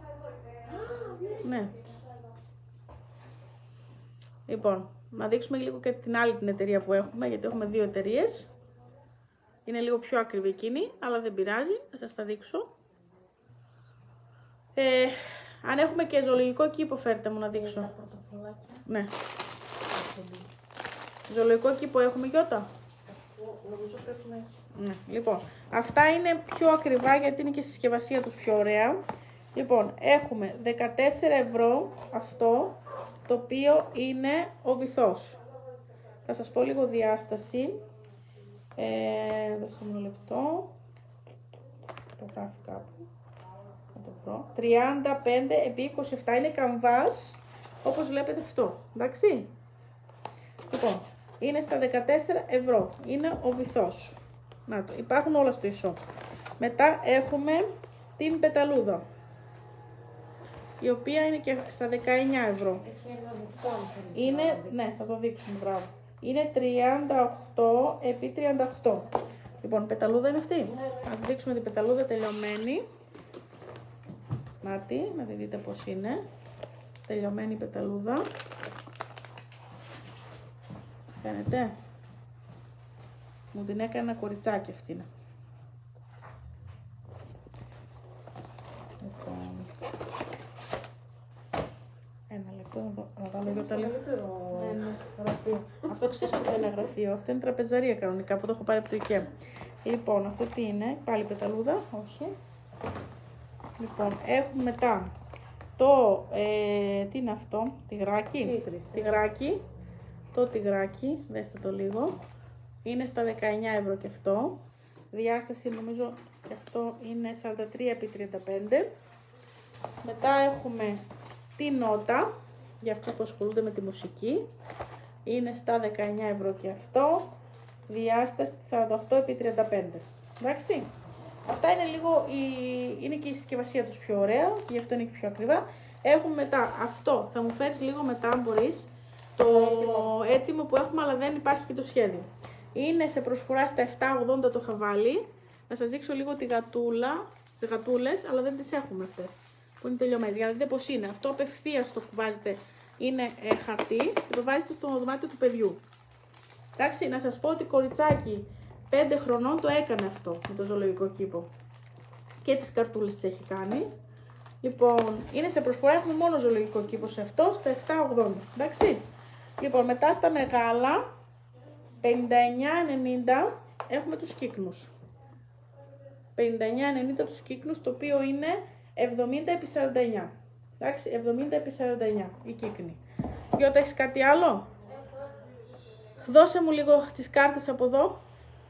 Ναι. Λοιπόν, να δείξουμε λίγο και την άλλη την εταιρεία που έχουμε, γιατί έχουμε δύο εταιρείες. Είναι λίγο πιο ακριβή εκείνη, αλλά δεν πειράζει, θα σας τα δείξω. Ε, αν έχουμε και ζωολογικό κήπο, φέρτε μου να δείξω. Ναι. Ζωολογικό κήπο έχουμε, Γιώτα.
Νομίζω πρέπει να έχει.
Ναι. Λοιπόν, αυτά είναι πιο ακριβά γιατί είναι και η συσκευασία τους πιο ωραία. Λοιπόν, έχουμε δεκατέσσερα ευρώ αυτό, το οποίο είναι ο βυθός. Θα σας πω λίγο διάσταση. Ε, δώστε μου ένα λεπτό. Το γράφει κάπου. Θα το βρω. τριάντα πέντε επί είκοσι επτά είναι καμβάς, όπως βλέπετε αυτό. Εντάξει. Λοιπόν, είναι στα δεκατέσσερα ευρώ. Είναι ο βυθός. Να το, υπάρχουν όλα στο e-shop. Μετά έχουμε την πεταλούδα, η οποία είναι και στα δεκαεννιά ευρώ.
Έχει ένα λεπτό.
Είναι, ναι, θα το δείξουμε, μπράβο. Είναι τριάντα οκτώ επί τριάντα οκτώ. Λοιπόν, η πεταλούδα είναι αυτή.
Ναι.
Θα δείξουμε την πεταλούδα τελειωμένη. Νάτι, να τη δείτε πώς είναι. Τελειωμένη η πεταλούδα. Φαίνεται. Μου την έκανε ένα κοριτσάκι αυτήν. Λοιπόν. Ένα λεπτό να, δω, να βάλω εδώ τα λεπτά. Ναι, ναι, γραφείο. Αυτό ξέρεις ότι δεν είναι γραφείο. Αυτό είναι τραπεζαρία κανονικά που το έχω πάρει από το IKEA. Λοιπόν, αυτό τι είναι, πάλι πεταλούδα, όχι. Λοιπόν, έχουμε μετά το, ε, τι είναι αυτό, τυγράκι, τυγράκι, το τυγράκι, δέστε το λίγο, είναι στα δεκαεννιά ευρώ και αυτό, διάσταση νομίζω και αυτό είναι σαράντα τρία επί τριάντα πέντε. Μετά έχουμε τη νότα, για αυτούς που ασχολούνται με τη μουσική, είναι στα δεκαεννιά ευρώ και αυτό, διάσταση σαράντα οκτώ επί τριάντα πέντε. Εντάξει. Αυτά είναι λίγο, η... είναι και η συσκευασία τους πιο ωραία και γι' αυτό είναι και πιο ακριβά. Έχουμε μετά αυτό, θα μου φέρεις λίγο μετά αν μπορείς, το έτοιμο. έτοιμο που έχουμε αλλά δεν υπάρχει και το σχέδιο. Είναι σε προσφορά στα επτά ογδόντα το είχα βάλει. Να σας δείξω λίγο τη γατούλα, τις γατούλες, αλλά δεν τις έχουμε αυτές που είναι τελειωμένες. Για να δείτε πώς είναι. Αυτό απευθείας το βάζετε, είναι ε, χαρτί και το βάζετε στο δωμάτιο του παιδιού. Εντάξει, να σας πω ότι κοριτσάκι πέντε χρονών το έκανε αυτό με το ζωολογικό κήπο. Και τις καρτούλες τις έχει κάνει. Λοιπόν, είναι σε προσφορά, έχουμε μόνο ζωολογικό κήπο σε αυτό, στα επτά ογδόντα. Εντάξει. Λοιπόν, μετά στα μεγάλα, πενήντα εννιά ενενήντα, έχουμε τους κύκνους. πενήντα εννιά ενενήντα τους κύκνους, το οποίο είναι εβδομήντα επί σαράντα εννιά. Εντάξει, εβδομήντα επί σαράντα εννιά η κύκνη. Γιώτα, έχεις κάτι άλλο? Δώσε μου λίγο τις κάρτες από εδώ.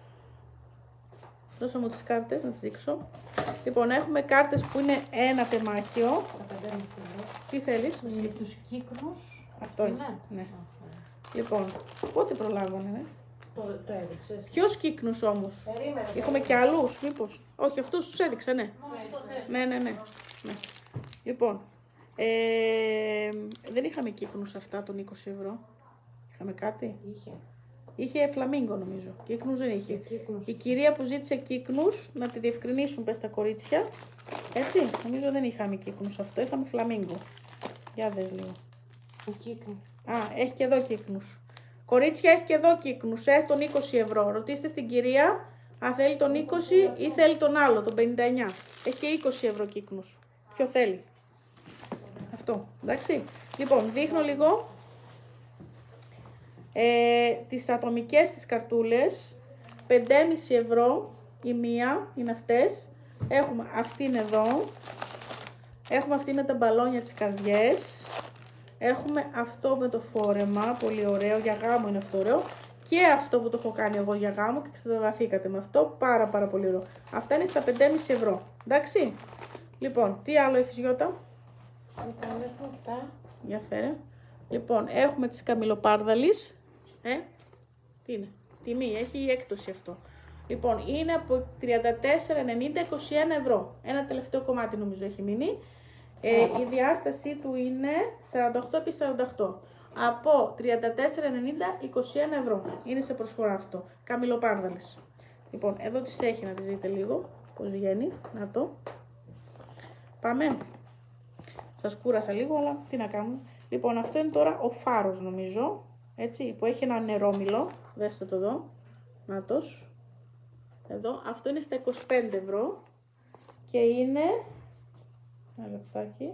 Δώσε μου τις κάρτες, να τις δείξω. Λοιπόν, έχουμε κάρτες που είναι ένα τεμάχιο. Τι θέλεις?
Με τους κύκνους.
Αυτό είναι. Ναι. Λοιπόν, πότε προλάβανε, ναι.
Το, το έδειξες.
Ποιους κύκνους όμως?
Περίμενε.
Έχουμε και άλλους, μήπως? Όχι, αυτούς τους έδειξα, ναι. Ναι, ναι, ναι. ναι. Λοιπόν, ε, δεν είχαμε κύκνους αυτά των είκοσι ευρώ. Είχαμε κάτι?
Είχε.
Είχε φλαμίγκο νομίζω. Κύκνους δεν είχε.
Κύκνους.
Η κυρία που ζήτησε κύκνους, να τη διευκρινίσουν πες τα κορίτσια. Έτσι, νομίζω δεν είχαμε κύκνους αυτό, είχαμε φλαμίγκο. Για δες λίγο.
Ο κύκνος.
Α, έχει και εδώ κύκνους. Κορίτσια, έχει και εδώ κύκνους, ε, των είκοσι ευρώ. Ρωτήστε στην κυρία Αν θέλει τον είκοσι ή θέλει τον άλλο, τον πενήντα εννιά. Έχει και είκοσι ευρώ κύκνους. Ποιο θέλει? Αυτό, εντάξει. Λοιπόν, δείχνω λίγο ε, τις ατομικές τις καρτούλες. πέντε κόμμα πέντε ευρώ η μία είναι αυτές. Έχουμε αυτήν εδώ. Έχουμε αυτή με τα μπαλόνια τις καρδιές. Έχουμε αυτό με το φόρεμα, πολύ ωραίο, για γάμο είναι αυτό ωραίο. Και αυτό που το έχω κάνει εγώ για γάμο και ξεδραθήκατε με αυτό, πάρα πάρα πολύ ωραίο. Αυτά είναι στα πέντε κόμμα πέντε ευρώ, εντάξει. Λοιπόν, τι άλλο έχεις Γιώτα?
Λοιπόν, έχω αυτά.
Για φέρε. Λοιπόν, έχουμε τις καμιλοπάρδαλης. Ε, τι είναι? Τιμή, έχει έκπτωση αυτό. Λοιπόν, είναι από τριάντα τέσσερα ενενήντα, είκοσι ένα ευρώ. Ένα τελευταίο κομμάτι νομίζω έχει μείνει. Ε, η διάστασή του είναι σαράντα οκτώ επί σαράντα οκτώ. Από τριάντα τέσσερα ενενήντα, είκοσι ένα ευρώ. Είναι σε προσφορά αυτό. Καμιλοπάρδαλες. Λοιπόν, εδώ τις έχει να τις δείτε λίγο. Πώς βγαίνει. Να το. Πάμε. Σας κούρασα λίγο, αλλά τι να κάνουμε. Λοιπόν, αυτό είναι τώρα ο φάρος νομίζω. Έτσι, που έχει ένα νερόμυλο. Δέστε το εδώ. Νάτος. Εδώ. Αυτό είναι στα είκοσι πέντε ευρώ. Και είναι... Ένα λεπτάκι.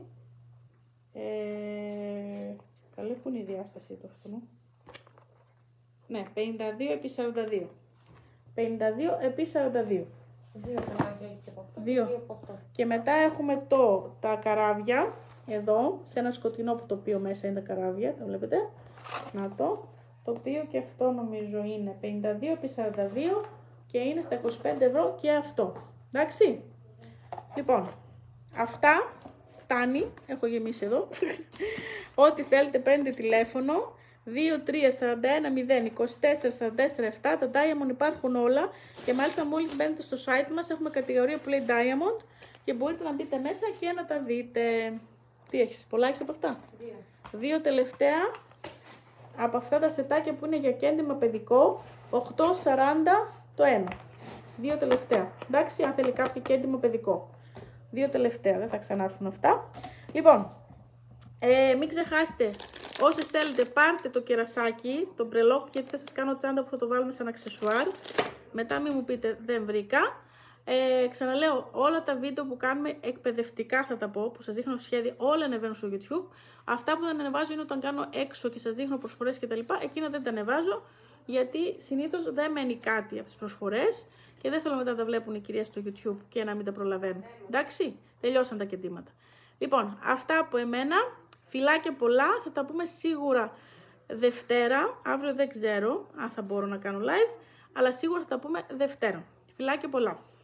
Ε... Καλή που είναι η διάσταση του αυτού. Ναι, πενήντα δύο επί σαράντα δύο. πενήντα δύο επί σαράντα δύο.
Δύο καράβια και από αυτό.
Δύο.
Δύο από αυτό.
Και μετά έχουμε το, τα καράβια. Εδώ, σε ένα σκοτεινό που το οποίο μέσα είναι τα καράβια. Τα βλέπετε. Να το. Το οποίο και αυτό νομίζω είναι πενήντα δύο επί σαράντα δύο. Και είναι στα είκοσι πέντε ευρώ και αυτό. Εντάξει. Λοιπόν, αυτά φτάνει. Έχω γεμίσει εδώ. Ό,τι θέλετε παίρνετε τηλέφωνο. δύο τρία σαράντα ένα μηδέν είκοσι τέσσερα σαράντα τέσσερα επτά. Τα Diamond υπάρχουν όλα. Και μάλιστα μόλις μπαίνετε στο site μας έχουμε κατηγορία που λέει Diamond. Και μπορείτε να μπείτε μέσα και να τα δείτε. Τι έχεις, πολλά έχεις από αυτά?
Δύο.
Δύο τελευταία. Από αυτά τα σετάκια που είναι για κέντημα παιδικό. οκτώ σαράντα το ένα. Δύο τελευταία. Εντάξει, αν θέλει κάποιο κέντημα παιδικό. Δύο τελευταία, δεν θα ξανάρθουν αυτά. Λοιπόν, ε, μην ξεχάσετε, όσες θέλετε πάρτε το κερασάκι, το μπρελόκ, γιατί θα σας κάνω τσάντα που θα το βάλουμε σαν αξεσουάρ. Μετά μην μου πείτε δεν βρήκα. Ε, ξαναλέω, όλα τα βίντεο που κάνουμε εκπαιδευτικά θα τα πω, που σας δείχνω σχέδια, όλα ανεβαίνουν στο YouTube. Αυτά που δεν ανεβάζω είναι όταν κάνω έξω και σας δείχνω προσφορές κτλ. Εκείνα δεν τα ανεβάζω, γιατί συνήθως δεν μένει κάτι από τις προσφορές και δεν θέλω μετά να τα βλέπουν οι κυρίες στο YouTube και να μην τα προλαβαίνουν. Εντάξει, τελειώσαν τα κεντήματα. Λοιπόν, αυτά από εμένα. Φιλάκια πολλά. Θα τα πούμε σίγουρα Δευτέρα. Αύριο δεν ξέρω αν θα μπορώ να κάνω live, αλλά σίγουρα θα τα πούμε Δευτέρα. Φιλάκια πολλά.